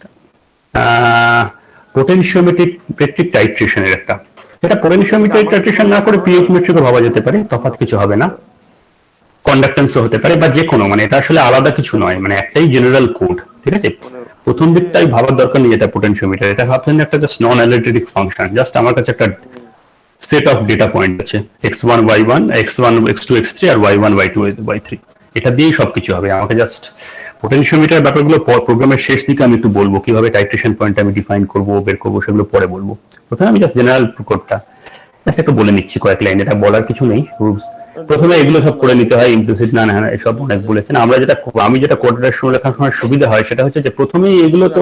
পোটেনশিওমেট্রিক টাইট্রেশনের একটা, এটা পোটেনশিওমেট্রিক টাইট্রেশন না করে পিএইচ মেট্রিকও ভাবা যেতে পারে, তফাৎ কিছু হবে না, কন্ডাক্টেন্সও হতে পারে বা যে কোনো, মানে এটা আসলে আলাদা কিছু নয়, মানে একটাই জেনারেল কোড, ঠিক আছে। প্রথম দিকটাই ভাবার দরকার নেই, এটা পোটেনশিওমিটার, এটা ভাবছেন একটা just non analytic function, just আমার কাছে একটা সেট অফ ডেটা পয়েন্ট আছে, x1 y1 x1 x2 x3 আর y1 y2 y3, এটা দিয়েই সবকিছু হবে। আমাকে জাস্ট পোটেনশিওমিটার ব্যাপারগুলো প্রোগ্রামের শেষ দিকে আমি একটু বলবো, কিভাবে টাইট্রেশন পয়েন্ট আমি ডিফাইন করবো, বের করবো, সেগুলো পরে বলবো। প্রথমে আমি জাস্ট জেনারেল কোডটা জাস্ট একটু বলে নিচ্ছি কয়েক লাইন, এটা বলার কিছু নেই। প্রথমে এগুলো সব করে নিতে হয়, ইমপ্লিসিট না এসব অনেক বলেছেন। আমি যেটা কোডের সময় লেখার সময় সুবিধা হয় সেটা হচ্ছে যে প্রথমেই এগুলো তো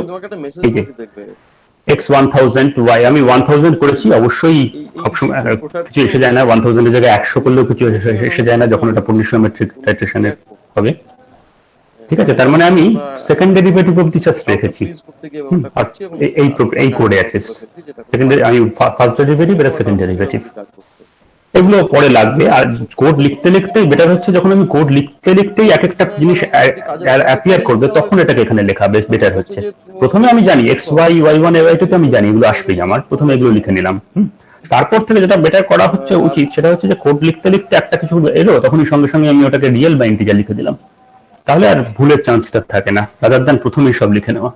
x1000 y আমি 1000 করেছি, অবশ্যই সবসময় কিছু এসে যায় না, 1000 এর জায়গায় 100 করলেও কিছু এসে যায় না যখন এটা পোটেনশিওমেট্রিক টাইট্রেশনে হবে, ঠিক আছে। তার মানে আমি সেকেন্ড ডেরিভেটিভ অবধি জাস্ট রেখেছি, এই কোডে আছে সেকেন্ডারি, আমি ফার্স্ট ডেরিভেটিভ এটা সেকেন্ড ডেরিভেটিভ, এগুলো পরে লাগবে। আর কোড লিখতে লিখতেই বেটার হচ্ছে, যখন আমি কোড লিখতে লিখতেই এক একটা জিনিস অ্যাপিয়ার করবে তখন এটাকে এখানে লেখা বেশ বেটার হচ্ছে। প্রথমে আমি জানি x y y1 y2 তো আমি জানি এগুলো আসবেই, আমার প্রথমে এগুলো লিখে নিলাম। তারপর থেকে যেটা বেটার করা হচ্ছে উচিত সেটা হচ্ছে যে কোড লিখতে লিখতে একটা কিছু এলো তখনই সঙ্গে সঙ্গে আমি ওটাকে রিয়েল বা ইন্টিজার লিখে দিলাম, তাহলে আর ভুলের চান্সটা থাকে না, রাদার দ্যান প্রথমেই সব লিখে নেওয়া।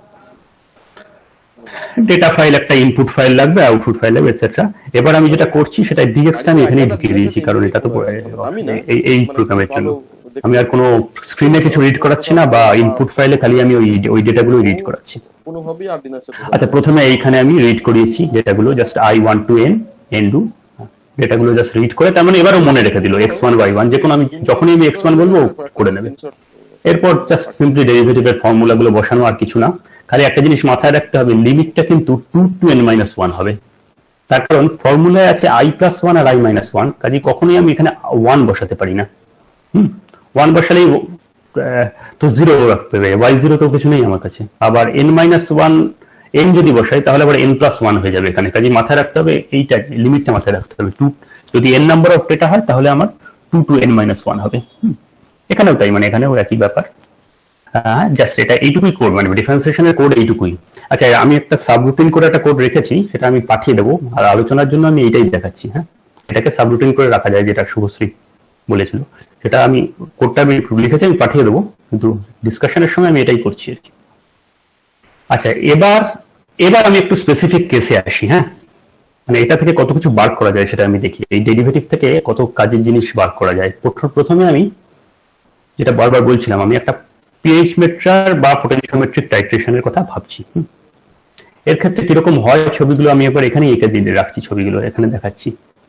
ডেটা ফাইল একটা ইনপুট ফাইল লাগবে, আউটপুট ফাইল লাগবে, এটসেট্রা। এবার আমি যেটা করছি সেটা ডিএক্সটা আমি এখানে ঢুকিয়ে দিয়েছি, কারণ এটা তো এই প্রোগ্রামের জন্য আমি আর কোনো স্ক্রিনে কিছু রিড করাচ্ছি না বা ইনপুট ফাইলে খালি আমি ওই ডেটাগুলো রিড করাচ্ছি। কোনোভাবেই আর দিন আছে। আচ্ছা, প্রথমে এইখানে আমি রিড করিয়েছি ডেটাগুলো, just I1 to N do ডেটাগুলো জাস্ট রিড করে, তার মানে এবারও মনে রেখে দিল x1 y1, যে কোনো আমি যখনই আমি x1 বলবো করে নেবে। এরপর জাস্ট সিম্পলি ডেরিভেটিভের ফর্মুলাগুলো বসানো, আর কিছু না। খালি একটা জিনিস মাথায় রাখতে হবে, লিমিটটা কিন্তু 2 to n-1 হবে, তার কারণ ফর্মুলায় আছে i+1 আর i-1, কাজে কখনোই আমি এখানে 1 বসাতে পারি না। 1 বসালেই তো 0 রাখতে হবে, y0 তো কিছু নেই আমার কাছে। আবার n-1 n যদি বসাই তাহলে আবার n+1 হয়ে যাবে এখানে, কাজে মাথায় রাখতে হবে এইটা, লিমিটটা মাথায় রাখতে হবে। 2 যদি n নাম্বার অফ ডেটা হয় তাহলে আমার 2 to n-1 হবে। এখানেও তাই, মানে এখানেও একই ব্যাপার। জাস্ট এটা এইটুকুই কোড, মানে ডিফারেন্সিয়েশনের কোড এইটুকুই। আচ্ছা, আমি একটা সাবরুটিন করে একটা কোড রেখেছি, সেটা আমি পাঠিয়ে দেবো, আর আলোচনার জন্য আমি এইটাই দেখাচ্ছি। হ্যাঁ, এটাকে সাবরুটিন করে রাখা যায়, যেটা শুভশ্রী বলেছিল, সেটা আমি কোডটা আমি লিখেছি, আমি পাঠিয়ে দেবো, কিন্তু ডিসকাশনের সময় আমি এটাই করছি আর কি। আচ্ছা, এবার আমি একটু স্পেসিফিক কেসে আসি। হ্যাঁ, মানে এটা থেকে কত কিছু বার করা যায় সেটা আমি দেখি, এই ডেরিভেটিভ থেকে কত কাজের জিনিস বার করা যায়। প্রথমে আমি যেটা বারবার বলছিলাম, আমি একটা পিএইচ মেট্রার বা পোটেনশিওমেট্রিক টাইট্রেশনের কথা ভাবছি। এর ক্ষেত্রে কিরকম হয়, ছবিগুলো আমি একবার এখানে এঁকে দিয়ে রাখছি, ছবিগুলো এখানে দেখাচ্ছি।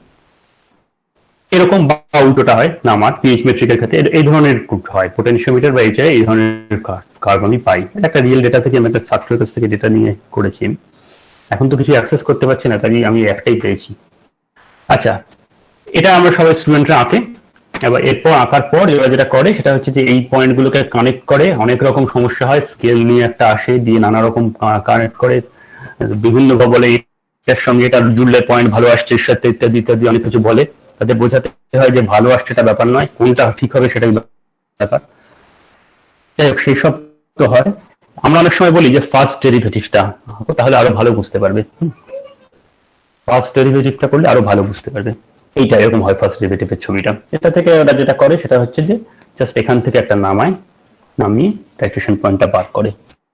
এরকম বা উল্টোটা হয় না, আমার পিএইচ মেট্রিকের ক্ষেত্রে এই ধরনের হয়, পোটেনশিওমিটার বা এইচআই এই ধরনের কার্ভ আমি পাই। এটা একটা রিয়েল ডেটা থেকে, আমি একটা ছাত্রের কাছ থেকে ডেটা নিয়ে করেছি। এখন তো কিছু অ্যাক্সেস করতে পারছি না, তাই আমি একটাই পেয়েছি। আচ্ছা, এটা আমরা সবাই স্টুডেন্টরা আঁকে। এবার এরপর আঁকার পর এবার যেটা করে সেটা হচ্ছে যে এই পয়েন্টগুলোকে কানেক্ট করে। অনেক রকম সমস্যা হয়, স্কেল নিয়ে একটা আসে, দিয়ে নানা রকম কানেক্ট করে, বিভিন্ন বলে এটার সঙ্গে এটা জুড়লে পয়েন্ট ভালো আসছে, এর সাথে ইত্যাদি ইত্যাদি অনেক কিছু বলে। তাদের বোঝাতে হয় যে ভালো আসছে এটা ব্যাপার নয়, কোনটা ঠিক হবে সেটাই ব্যাপার। যাই হোক, সেই সব তো হয়। আমরা অনেক সময় বলি যে ফার্স্ট ডেরিভেটিভটা, তাহলে আরো ভালো বুঝতে পারবে। ফার্স্ট ডেরিভেটিভটা করলে আরো ভালো বুঝতে পারবে। এইটা এরকম হয় ফার্স্ট ডেরিভেটিভের ছবিটা। এটা থেকে ওরা যেটা করে সেটা হচ্ছে যে জাস্ট এখান থেকে একটা নামিয়ে টাইট্রেশন পয়েন্টটা বার করে।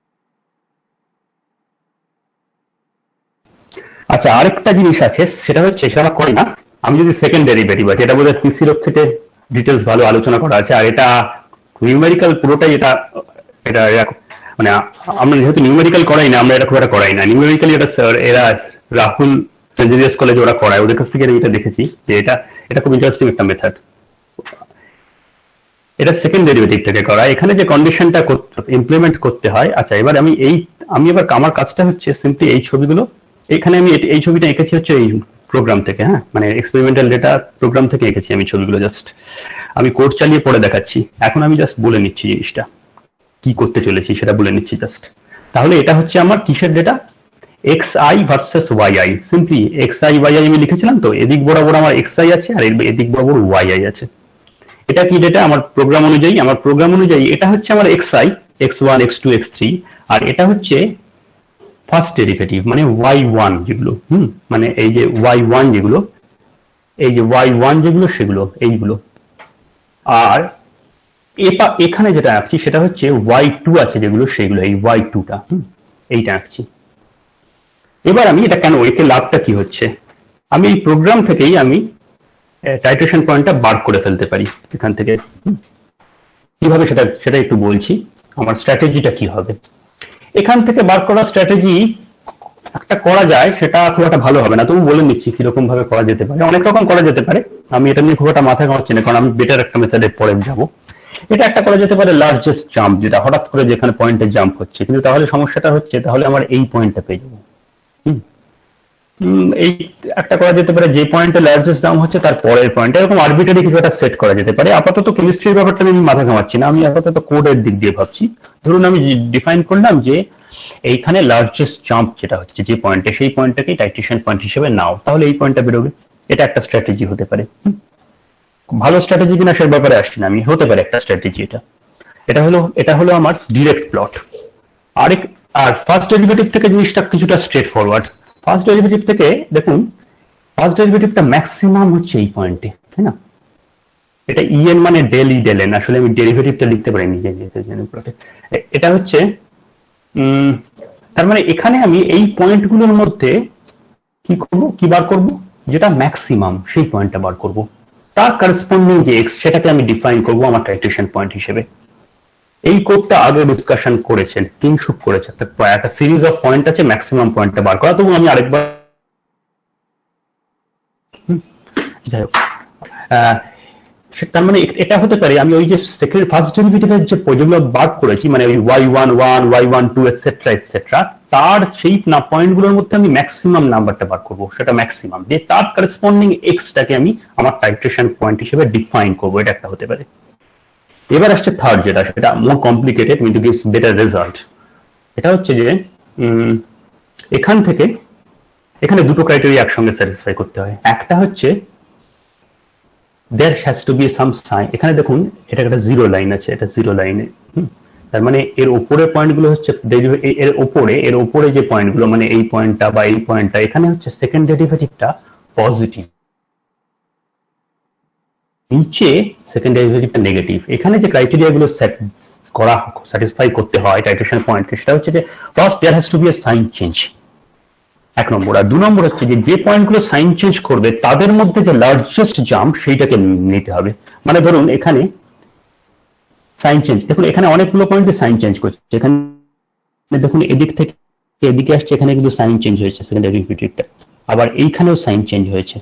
আচ্ছা, আরেকটা জিনিস আছে, সেটা হচ্ছে সেটা করে না, আমি যদি সেকেন্ড ডেরিভেটিভ আছে, এটা বোধহয় পিসি রক্ষিতে ডিটেলস ভালো আলোচনা করা আছে। আর এটা নিউমেরিক্যাল পুরোটাই, এটা মানে আমরা যেহেতু নিউমেরিক্যাল করাই না, আমরা এটা খুব একটা করাই না নিউমেরিক্যালি। এটা এরা রাহুল সেন্ট কলেজে ওরা করায়, ওদের কাছ থেকে এটা দেখেছি যে এটা খুব ইন্টারেস্টিং একটা মেথড। এটা সেকেন্ড ডেরিভেটিভ থেকে করা, এখানে যে কন্ডিশনটা ইমপ্লিমেন্ট করতে হয়। আচ্ছা, এবার আমি এবার আমার কাজটা হচ্ছে সিম্পলি এই ছবিগুলো, এখানে আমি এই ছবিটা এঁকেছি হচ্ছে এই প্রোগ্রাম থেকে। হ্যাঁ, মানে এক্সপেরিমেন্টাল ডেটা প্রোগ্রাম থেকে এঁকেছি আমি ছবিগুলো। জাস্ট আমি কোড চালিয়ে পড়ে দেখাচ্ছি। এখন আমি জাস্ট বলে নিচ্ছি জিনিসটা কি করতে চলেছি, সেটা বলে নিচ্ছি জাস্ট। তাহলে এটা হচ্ছে আমার কিসের data, xi versus yi। Simply xi yi আমি লিখেছিলাম, তো এদিক বরাবর আমার xi আছে আর এদিক বরাবর yi আছে। এটা কি ডেটা, আমার প্রোগ্রাম অনুযায়ী এটা হচ্ছে আমার xi, x1 x2 x3, আর এটা হচ্ছে ফার্স্ট ডেরিভেটিভ, মানে y1 যেগুলো, মানে এই যে y1 যেগুলো, এই যে y1 যেগুলো সেগুলো এইগুলো। আর এখানে যেটা আঁকছি সেটা হচ্ছে y2 আছে যেগুলো, সেগুলো এই y2টা, এইটা আঁকছি। এবার আমি এটা কেন, এতে লাভটা কি হচ্ছে, আমি এই প্রোগ্রাম থেকেই আমি টাইট্রেশন পয়েন্টটা বার করে ফেলতে পারি এখান থেকে। কিভাবে সেটা একটু বলছি, আমার স্ট্র্যাটেজিটা কি হবে। এখান থেকে বার করার স্ট্র্যাটেজি একটা করা যায়, সেটা খুব একটা ভালো হবে না, তবু বলে নিচ্ছি কিরকম ভাবে করা যেতে পারে। অনেক রকম করা যেতে পারে, আমি এটা নিয়ে খুব একটা মাথায় ঘামাচ্ছি না, কারণ আমি বেটার একটা মেথডে পরে যাবো। এটা একটা করা যেতে পারে লার্জেস্ট জাম্প, যেটা হঠাৎ করে যেখানে পয়েন্টে জাম্প হচ্ছে, কিন্তু তাহলে সমস্যাটা হচ্ছে তাহলে আমার এই পয়েন্টটা পেয়ে যাবো। এই একটা করা যেতে পারে যে পয়েন্টে লার্জেস্ট দাম হচ্ছে তার পরের পয়েন্ট, এরকম আরবিটারি কিছু একটা সেট করা যেতে পারে। আপাতত কেমিস্ট্রির ব্যাপারটা আমি মাথা ঘামাচ্ছি না, আমি আপাতত কোডের দিক দিয়ে ভাবছি। ধরুন আমি ডিফাইন করলাম যে এইখানে লার্জেস্ট জাম্প যেটা হচ্ছে যে পয়েন্টে, সেই পয়েন্টটাকে টাইট্রেশন পয়েন্ট হিসেবে নাও, তাহলে এই পয়েন্টটা বেরোবে। এটা একটা স্ট্র্যাটেজি হতে পারে। ভালো স্ট্র্যাটেজি কিনা সে ব্যাপারে আসছি না আমি, হতে পারে একটা স্ট্র্যাটেজি। এটা হলো আমার ডিরেক্ট প্লট। আর ফার্স্ট ডেরিভেটিভ থেকে জিনিসটা কিছুটা স্ট্রেট ফরওয়ার্ড। ফার্স্ট ডেরিভেটিভ থেকে দেখুন, ফার্স্ট ডেরিভেটিভটা ম্যাক্সিমাম হচ্ছে এই পয়েন্টে, তাই না? এটা ইএন মানে ডেল ই ডেল এন, আসলে আমি ডেরিভেটিভটা লিখতে পারি নিজে। এটা হচ্ছে তার মানে এখানে আমি এই পয়েন্টগুলোর মধ্যে কি বার করব, যেটা ম্যাক্সিমাম সেই পয়েন্টটা বার করব। তার করসপন্ডিং যে এক্স সেটাকে আমি ডিফাইন করবো আমার টাইট্রেশন পয়েন্ট হিসেবে। এই কোডটা আগে ডিসকাশন করেছেন, কিংশুক করেছে, একটা সিরিজ অফ পয়েন্ট আছে, ম্যাক্সিমাম পয়েন্টটা বার করা। তবু আমি আরেকবার যাই হোক, তার মানে এটা হতে পারে আমি ওই যে সেকেন্ড ফার্স্ট ডেরিভেটিভের যে যেগুলো বার করেছি, মানে ওই y11 y12 এটসেট্রা এটসেট্রা, তার সেই পয়েন্টগুলোর মধ্যে আমি ম্যাক্সিমাম নাম্বারটা বার করবো, সেটা ম্যাক্সিমাম দিয়ে তার করসপন্ডিং এক্সটাকে আমি আমার টাইট্রেশন পয়েন্ট হিসেবে ডিফাইন করবো। এটা একটা হতে পারে। এবার আসছে থার্ড, যেটা সেটা মোর কমপ্লিকেটেড কিন্তু গিভস বেটার রেজাল্ট। এটা হচ্ছে যে এখান থেকে এখানে দুটো ক্রাইটেরিয়া একসঙ্গে স্যাটিসফাই করতে হয়। একটা হচ্ছে there has to be some sign। এখানে দেখুন এটা একটা জিরো লাইন আছে, এটা জিরো লাইনে, তার মানে এর উপরে পয়েন্টগুলো হচ্ছে এর উপরে যে পয়েন্টগুলো, মানে এই পয়েন্টটা বা এই পয়েন্টটা, এখানে হচ্ছে সেকেন্ড ডেরিভেটিভটা পজিটিভ, নিচে সেকেন্ড ডেরিভেটিভটা নেগেটিভ। এখানে যে ক্রাইটেরিয়া গুলো স্যাটিসফাই করতে হয় টাইট্রেশন পয়েন্ট, সেটা হচ্ছে যে first there has to be a sign change, এক নম্বর। আর দু নম্বর হচ্ছে যে পয়েন্টগুলো সাইন চেঞ্জ করবে তাদের মধ্যে যে লার্জেস্ট জাম্প সেইটাকে নিতে হবে। মানে ধরুন এখানে সাইন চেঞ্জ, দেখুন এখানে অনেকগুলো পয়েন্টে সাইন চেঞ্জ করছে, এখানে দেখুন এদিক থেকে এদিকে আসছে, এখানে কিন্তু সাইন চেঞ্জ হয়েছে সেকেন্ড ডেরিভেটিভটা, আবার এইখানেও সাইন চেঞ্জ হয়েছে,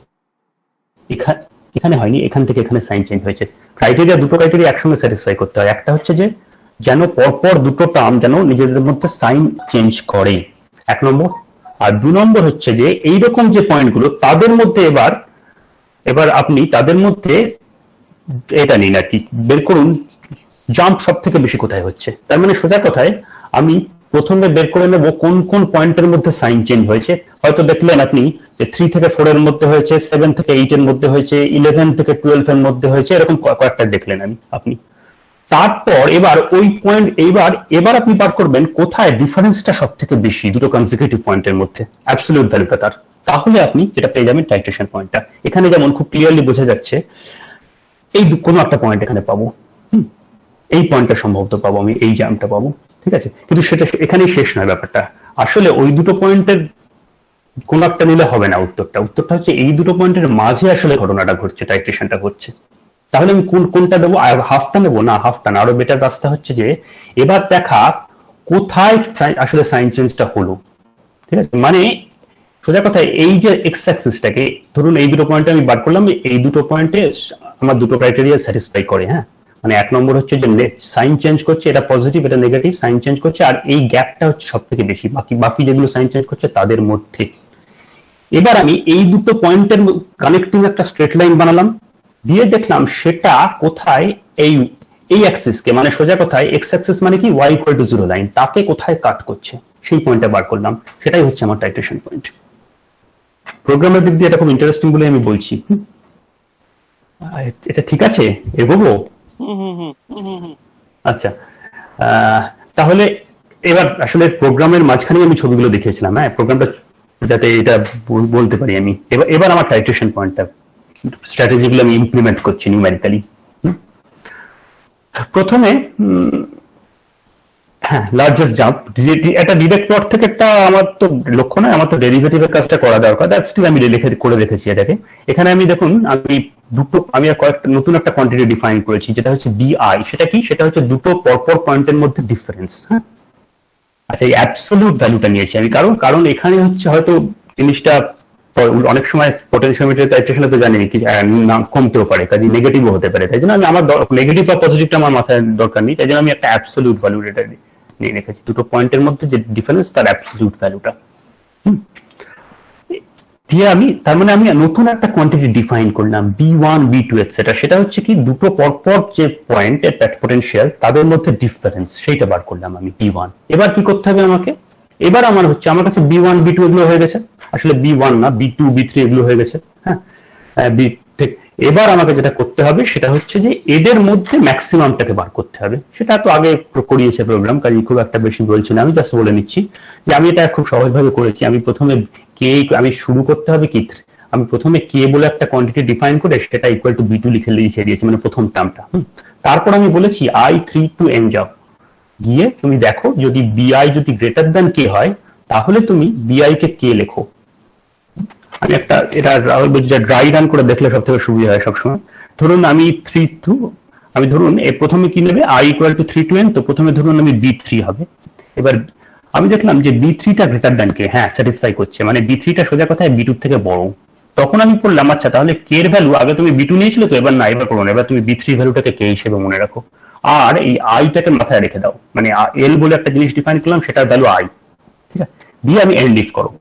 এখানে হয়নি, এখান থেকে এখানে সাইন চেঞ্জ হয়েছে। ক্রাইটেরিয়া, দুটো ক্রাইটেরিয়া একসঙ্গে স্যাটিসফাই করতে হয়। একটা হচ্ছে যে যেন পরপর দুটো টার্ম যেন নিজেদের মধ্যে সাইন চেঞ্জ করে, এক নম্বর। আর দু নম্বর হচ্ছে যে এইরকম যে পয়েন্টগুলো তাদের মধ্যে এবার আপনি তাদের মধ্যে এটা নিন আর কি, বের করুন জাম্প সব থেকে বেশি কোথায় হচ্ছে। তার মানে সোজা কথায় আমি প্রথমে বের করে নেব কোন কোন পয়েন্টের মধ্যে সাইন চেঞ্জ হয়েছে। হয়তো দেখলেন আপনি যে 3 থেকে 4 এর মধ্যে হয়েছে, 7 থেকে 8 এর মধ্যে হয়েছে, 11 থেকে 12 এর মধ্যে হয়েছে, এরকম কয়েকটা দেখলেন আপনি। তারপর এবার ওই পয়েন্ট এবার আপনি বার করবেন কোথায় ডিফারেন্সটা সব থেকে বেশি দুটো কনজিকিউটিভ পয়েন্টের মধ্যে, অ্যাবসলিউট ভ্যালুটা তার। তাহলে আপনি যেটা পেয়ে যাবেন টাইট্রেশন পয়েন্টটা। এখানে যেমন খুব ক্লিয়ারলি বোঝা যাচ্ছে এই কোনো একটা পয়েন্ট এখানে পাবো, এই পয়েন্টটা সম্ভবত পাবো আমি, এই জাম্পটা পাবো, ঠিক আছে। কিন্তু সেটা এখানেই শেষ নয় ব্যাপারটা। আসলে ওই দুটো পয়েন্টের কোন একটা নিলে হবে না, উত্তরটা হচ্ছে এই দুটো পয়েন্টের মাঝে আসলে ঘটনাটা ঘটছে, টাইট্রেশনটা ঘটছে। তাহলে আমি কোনটা দেবো? হাফটা নেবো না, হাফটা না, আরো বেটার রাস্তা হচ্ছে যে এবার দেখা কোথায় আসলে সাইন চেঞ্জটা হলো, ঠিক আছে। মানে সোজা কথায় এই যে এক্স অ্যাক্সিসটাকে ধরুন এই দুটো পয়েন্টে আমি বার করলাম, এই দুটো পয়েন্টে আমার দুটো ক্রাইটেরিয়া স্যাটিসফাই করে, হ্যাঁ। মানে এক নম্বর হচ্ছে যে সাইন চেঞ্জ করছে, এটা পজিটিভ এটা নেগেটিভ, সাইন চেঞ্জ করছে, আর এই গ্যাপটা হচ্ছে সব থেকে বেশি, বাকি যেগুলো সাইন চেঞ্জ করছে তাদের মধ্যে। এবার আমি এই দুটো পয়েন্টের কানেক্টিং একটা স্ট্রেট লাইন বানালাম, দিয়ে দেখলাম সেটা কোথায় এই অ্যাক্সিসকে, মানে সোজা কথায় এক্স অ্যাক্সিস মানে কি y=0 লাইন, তাকে কোথায় কাট করছে সেই পয়েন্টটা বার করলাম। সেটাই হচ্ছে আমার টাইট্রেশন পয়েন্ট। প্রোগ্রামের দিক দিয়ে এটা খুব ইন্টারেস্টিং বলে আমি বলছি। এটা ঠিক আছে, এগোবো? আচ্ছা, তাহলে এবার আসলে প্রোগ্রামের মাঝখানে আমি ছবিগুলো দেখিয়েছিলাম, হ্যাঁ, প্রোগ্রামটা যাতে এটা বলতে পারি আমি। এবার আমার টাইট্রেশন পয়েন্টটা স্ট্র্যাটেজিগুলো আমি ইমপ্লিমেন্ট করছি নিউমেরিক্যালি। প্রথমে হ্যাঁ, লার্জেস্ট জাম্প, একটা ডিরেক্ট প্লট থেকে একটা আমার তো লক্ষ্য নয়, আমার তো ডেরিভেটিভের কাজটা করা দরকার, দ্যাটস স্টিল আমি করে রেখেছি এটাকে। এখানে আমি দেখুন আমি কয়েকটা নতুন একটা কোয়ান্টিটি ডিফাইন করেছি, যেটা হচ্ছে বিআই। সেটা কি? সেটা হচ্ছে দুটো পরপর পয়েন্টের মধ্যে ডিফারেন্স, হ্যাঁ। আচ্ছা, এই অ্যাবসলিউট ভ্যালুটা নিয়েছি আমি, কারণ এখানে হচ্ছে হয়তো জিনিসটা অনেক সময় পোটেনশিওমিটার টাইট্রেশনে তো জানি কি কমতেও পারে, কাজে নেগেটিভও হতে পারে। তাই জন্য আমি আমার নেগেটিভ বা পজিটিভটা আমার মাথায় দরকার নেই, তাই জন্য আমি একটা অ্যাবসলিউট ভ্যালু এটা নিয়ে রেখেছি, দুটো পয়েন্টের মধ্যে যে ডিফারেন্স তার অ্যাবসলিউট ভ্যালুটা দিয়ে আমি, তার মানে আমি নতুন একটা কোয়ান্টিটি ডিফাইন করলাম b1 b2 এটসেট্রা। সেটা হচ্ছে কি দুটো পরপর যে পয়েন্ট পোটেনশিয়াল তাদের মধ্যে ডিফারেন্স, সেইটা বার করলাম আমি b1। এবার কি করতে হবে আমাকে? এবার আমার কাছে b1 b2 এগুলো হয়ে গেছে, আসলে b1 না b2 b3 এগুলো হয়ে গেছে, হ্যাঁ। এবার আমাকে যেটা করতে হবে সেটা হচ্ছে যে এদের মধ্যে ম্যাক্সিমামটাকে বার করতে হবে। সেটা তো আগে করিয়েছে প্রোগ্রাম, কাজে খুব একটা বেশি বলছি না, আমি জাস্ট বলে নিচ্ছি যে আমি এটা খুব সহজভাবে করেছি। আমি প্রথমে আমি শুরু করতে হবে কি, আমি প্রথমে কে বলে একটা কোয়ান্টিটি ডিফাইন করে সেটা ইকুয়াল টু b2 লিখে দিয়েছি, মানে প্রথম টার্মটা। তারপর আমি বলেছি i3 টু n যাও, গিয়ে তুমি দেখো যদি bi যদি গ্রেটার দ্যান কে হয় তাহলে তুমি bi কে কে লেখো। আমি এটা ড্রাই রান করে দেখলে সব থেকে সুবিধা হয় সবসময়। ধরুন আমি আমি ধরুন প্রথমে কি নেবে i equal to 3 to n, তো প্রথমে ধরুন আমি b3 হবে। এবার আমি দেখলাম যে b3টা গ্রেটার দ্যান কে, হ্যাঁ স্যাটিসফাই করছে, মানে b3টা সোজা কথায় b2 থেকে বড়। তখন আমি বললাম আচ্ছা তাহলে কে এর ভ্যালু, আগে তুমি b2 নিয়েছিলে তো, এবার না, এবার করো না, এবার তুমি b3 ভ্যালুটাকে কে হিসেবে মনে রাখো, আর এই আইটাকে মাথায় রেখে দাও, মানে এল বলে একটা জিনিস ডিফাইন করলাম, সেটার ভ্যালু আই, ঠিক আছে, দিয়ে আমি এন লিস্ট করো,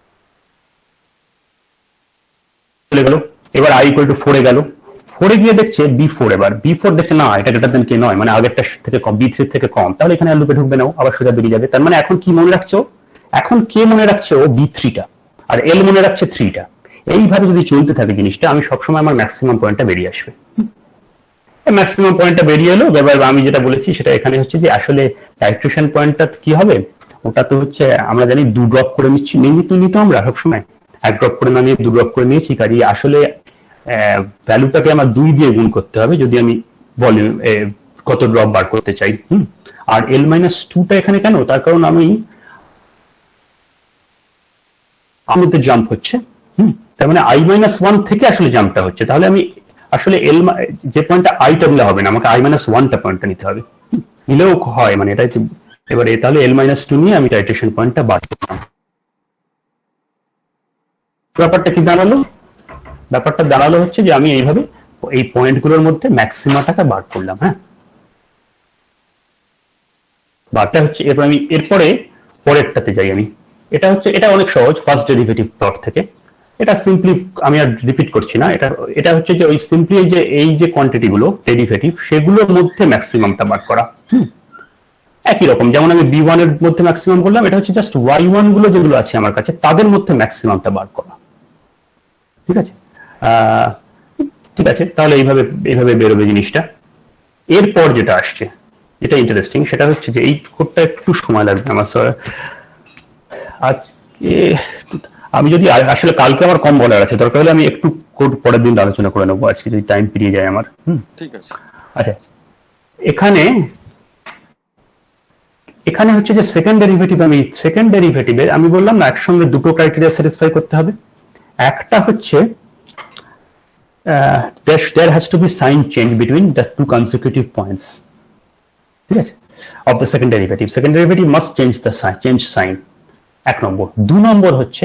চলে গেল। এবার i ইকুয়াল টু 4 এ গেল, 4 এ গিয়ে দেখছে b4, এবার b4 দেখছে না এটা গ্রেটার দ্যান কে নয়, মানে আগেরটা থেকে কম, b3 থেকে কম, তাহলে এখানে আর লুপে ঢুকবে না, আবার সোজা বেরিয়ে যাবে। তার মানে এখন কি মনে রাখছে ও, এখন কে মনে রাখছে ও b3টা, আর এল মনে রাখছে 3টা। এইভাবে যদি চলতে থাকে জিনিসটা, আমি সবসময় আমার ম্যাক্সিমাম পয়েন্টটা বেরিয়ে আসবে। ম্যাক্সিমাম পয়েন্টটা বেরিয়ে এলো। এবার আমি যেটা বলেছি সেটা এখানে হচ্ছে যে আসলে টাইট্রেশন পয়েন্টটা কি হবে, ওটা তো হচ্ছে আমরা জানি 2 ড্রপ করে নিত আমরা সবসময়, 1 ড্রপ করে না নিয়ে 2 ড্রপ করে নিয়েছি, কাজে আসলে ভ্যালুটাকে আমার 2 দিয়ে গুণ করতে হবে যদি আমি ভলিউম কত ড্রপ বার করতে চাই। আর l-2টা এখানে কেন, তার কারণ আমি আমাদের জাম্প হচ্ছে, তার মানে i-1 থেকে আসলে জাম্পটা হচ্ছে, তাহলে আমি আসলে যে পয়েন্টটা আইটা নিলে হবে না, আমাকে i-1টা পয়েন্টটা নিতে হবে, নিলেও হয়, মানে এটাই। এবারে তাহলে l-2 নিয়ে আমি টাইট্রেশন পয়েন্টটা বার করলাম। ব্যাপারটা কি দাঁড়ালো, ব্যাপারটা দাঁড়ালো হচ্ছে যে আমি এইভাবে এই পয়েন্টগুলোর মধ্যে ম্যাক্সিমাটাকে বার করলাম। হ্যাঁ, বারটা হচ্ছে, এরপর আমি এরপরে পরেরটাতে যাই। আমি এটা অনেক সহজ, ফার্স্ট ডেরিভেটিভ প্লট থেকে, এটা সিম্পলি আমি আর রিপিট করছি না, এটা হচ্ছে যে ওই সিম্পলি এই যে কোয়ান্টিটি গুলো ডেরিভেটিভ, সেগুলোর মধ্যে ম্যাক্সিমামটা বার করা। একই রকম যেমন আমি b1 এর মধ্যে ম্যাক্সিমাম করলাম, এটা হচ্ছে জাস্ট y1 গুলো যেগুলো আছে আমার কাছে তাদের মধ্যে ম্যাক্সিমামটা বার করা। ঠিক আছে, ঠিক আছে, তাহলে এইভাবে বেরোবে জিনিসটা। এরপর যেটা আসছে, যেটা ইন্টারেস্টিং, সেটা হচ্ছে যে এই কোডটা একটু সময় লাগবে আমার, আজকে আমি যদি আসলে কালকে আমার কম বলার আছে, দরকার হলে আমি একটু কোড পরের দিন আলোচনা করে নেবো, আজকে যদি টাইম পেরিয়ে যায় আমার। ঠিক আছে। আচ্ছা, এখানে হচ্ছে যে সেকেন্ড ডেরিভেটিভে আমি বললাম না একসঙ্গে দুটো ক্রাইটেরিয়া স্যাটিসফাই করতে হবে। একটা হচ্ছে there has to be sign change between the two consecutive points, ঠিক আছে, of the second derivative. Second derivative must change sign, 1 নম্বর। 2 নম্বর হচ্ছে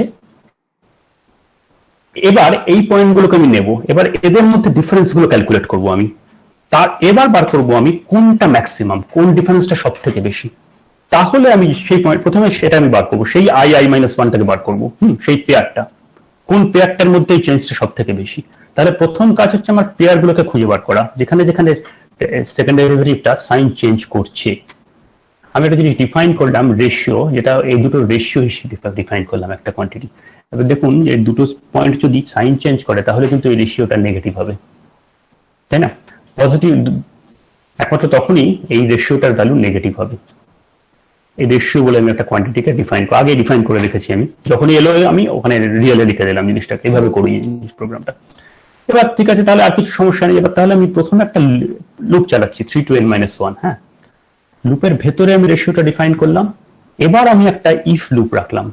এবার এই পয়েন্টগুলোকে আমি নেব, এবার এদের মধ্যে ডিফারেন্স গুলো ক্যালকুলেট করব আমি, এবার বার করব আমি কোনটা ম্যাক্সিমাম, কোন ডিফারেন্সটা সব থেকে বেশি। তাহলে আমি সেই পয়েন্ট প্রথমে সেটা আমি বার করব, সেই i-1টাকে বার করব, সেই পেয়ারটা, কোন পেয়ারটার মধ্যে এই চেঞ্জটা সব থেকে বেশি। তাহলে প্রথম কাজ হচ্ছে আমার পেয়ার গুলোকে খুঁজে বার করা, যেখানে যেখানে সেকেন্ড ডেরিভেটিভটা সাইন চেঞ্জ করছে। আমি একটা জিনিস ডিফাইন করলাম, রেশিও, যেটা এই দুটো রেশিও হিসেবে ডিফাইন করলাম একটা কোয়ান্টিটি। এবার দেখুন যে দুটো পয়েন্ট যদি সাইন চেঞ্জ করে তাহলে কিন্তু এই রেশিওটা নেগেটিভ হবে, তাই না? পজিটিভ একমাত্র তখনই এই রেশিওটার ভ্যালু নেগেটিভ হবে। এই রেশিও বলে আমি একটা কোয়ান্টিটিকে আগে ডিফাইন করে রেখেছি, আমি যখনই এলো আমি ওখানে রিয়েলে লিখে দিলাম জিনিসটাকে, এভাবে করি প্রোগ্রামটা। এবার ঠিক আছে, তাহলে আর কিছু সমস্যা নেই। এবার তাহলে আমি প্রথমে একটা লুপ চালাচ্ছি 3 to n-1। হ্যাঁ, লুপের ভেতরে আমি রেশিওটা ডিফাইন করলাম। এবার আমি একটা ইফ লুপ রাখলাম,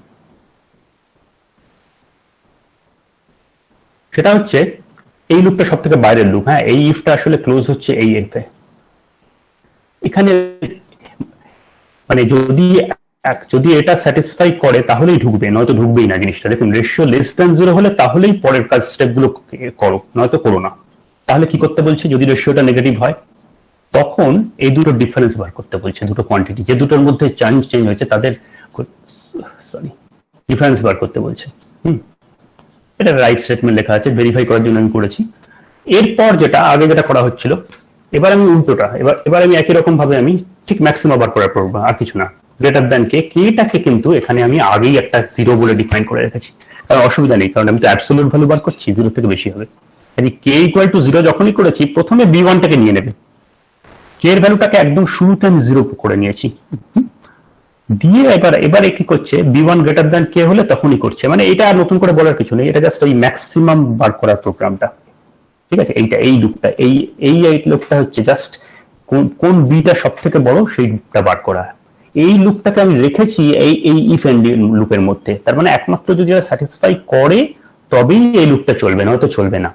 সেটা হচ্ছে এই লুপটা সব থেকে বাইরের লুপ। হ্যাঁ, এই ইফটা আসলে ক্লোজ হচ্ছে এই এফে। এখানে মানে যদি এটা স্যাটিসফাই করে তাহলেই ঢুকবে, নয়তো ঢুকবেই না জিনিসটা। দেখুন, রেশিও লেস দ্যান 0 হলে তাহলেই পরের কাজ স্টেপ গুলো করো, নয়তো করো না। তাহলে কি করতে বলছে, যদি রেশিওটা নেগেটিভ হয় তখন এই দুটো ডিফারেন্স বার করতে বলছে, দুটো কোয়ান্টিটি যে দুটোর মধ্যে চেঞ্জ হয়েছে তাদের ডিফারেন্স বার করতে বলছে। এটা রাইট স্টেটমেন্ট লেখা আছে, ভেরিফাই করার জন্য আমি করেছি। এরপর আগে যেটা করা হচ্ছিল, এবার আমি উল্টোটা, এবার আমি একই রকম ভাবে আমি ঠিক ম্যাক্সিমাম বার করার করবো, আর কিছু না। গ্রেটার দ্যান কেটাকে কিন্তু এখানে আমি আগেই একটা 0 বলে ডিফাইন করে রেখেছি, কারণ অসুবিধা নেই, কারণ আমি তো অ্যাবসলিউট ভ্যালু বার করছি, 0 থেকে বেশি হবে। কে ইকুয়াল টু 0 যখনই করেছি, প্রথমে b1টাকে নিয়ে নেবে, কে এর ভ্যালুটাকে একদম শুরুতে আমি 0 করে নিয়েছি, দিয়ে এবারে কি করছে, b1 গ্রেটার দ্যান কে হলে তখনই করছে। মানে এটা আর নতুন করে বলার কিছু নেই, এটা জাস্ট ওই ম্যাক্সিমাম বার করার প্রোগ্রামটা। ঠিক আছে, এই লুপটা এই লুপটা হচ্ছে জাস্ট কোন বিটা সব থেকে বড় সেইটা বার করা। এই লুপটাকে আমি রেখেছি এই ইফ এন্ড লুপের মধ্যে। তার মানে একমাত্র যদি এটা স্যাটিসফাই করে তবেই এই লুপটা চলবে, নয়তো চলবে না।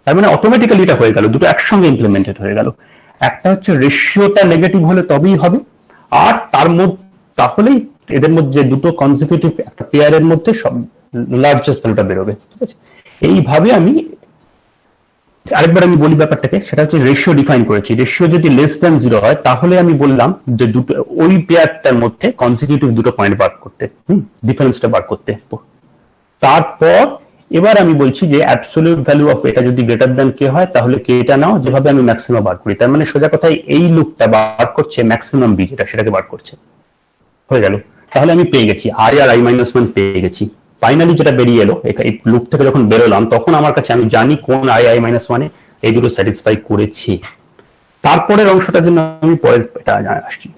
তার মানে অটোমেটিক্যালি এটা হয়ে গেল, দুটো একসঙ্গে ইমপ্লিমেন্টেড হয়ে গেল। একটা হচ্ছে রেশিওটা নেগেটিভ হলে তবেই হবে, আর তার মধ্যে তাহলেই এদের মধ্যে দুটো কনজিকিউটিভ একটা পেয়ারের মধ্যে সব লার্জেস্ট ভ্যালুটা বেরোবে। ঠিক আছে, এইভাবে আমি আরেকবার আমি বলি ব্যাপারটাকে, সেটা হচ্ছে রেশিও ডিফাইন করেছি। রেশিও যদি লেস দ্যান 0 হয় তাহলে আমি বললাম যে দুটো ওই পেয়ারটার মধ্যে কনজিকিউটিভ দুটো পয়েন্ট বার করতে, ডিফারেন্সটা বার করতে। তারপর এবার আমি বলছি যে অ্যাবসলিউট ভ্যালু অফ এটা যদি গ্রেটার দ্যান কে হয় তাহলে কে এটা নাও, যেভাবে আমি ম্যাক্সিমাম বার করি। তার মানে সোজা কথায় এই লুপটা বার করছে ম্যাক্সিমাম বি, যেটা সেটাকে বার করছে। হয়ে গেল, তাহলে আমি পেয়ে গেছি আই আর i-1 পেয়ে গেছি। ফাইনালি যেটা বেরিয়ে এলো, এই লুপ থেকে যখন বেরোলাম তখন আমার কাছে আমি জানি কোন i-1 এই দুটো স্যাটিসফাই করেছি। তারপরের অংশটার জন্য আমি পরের এটা আসছি,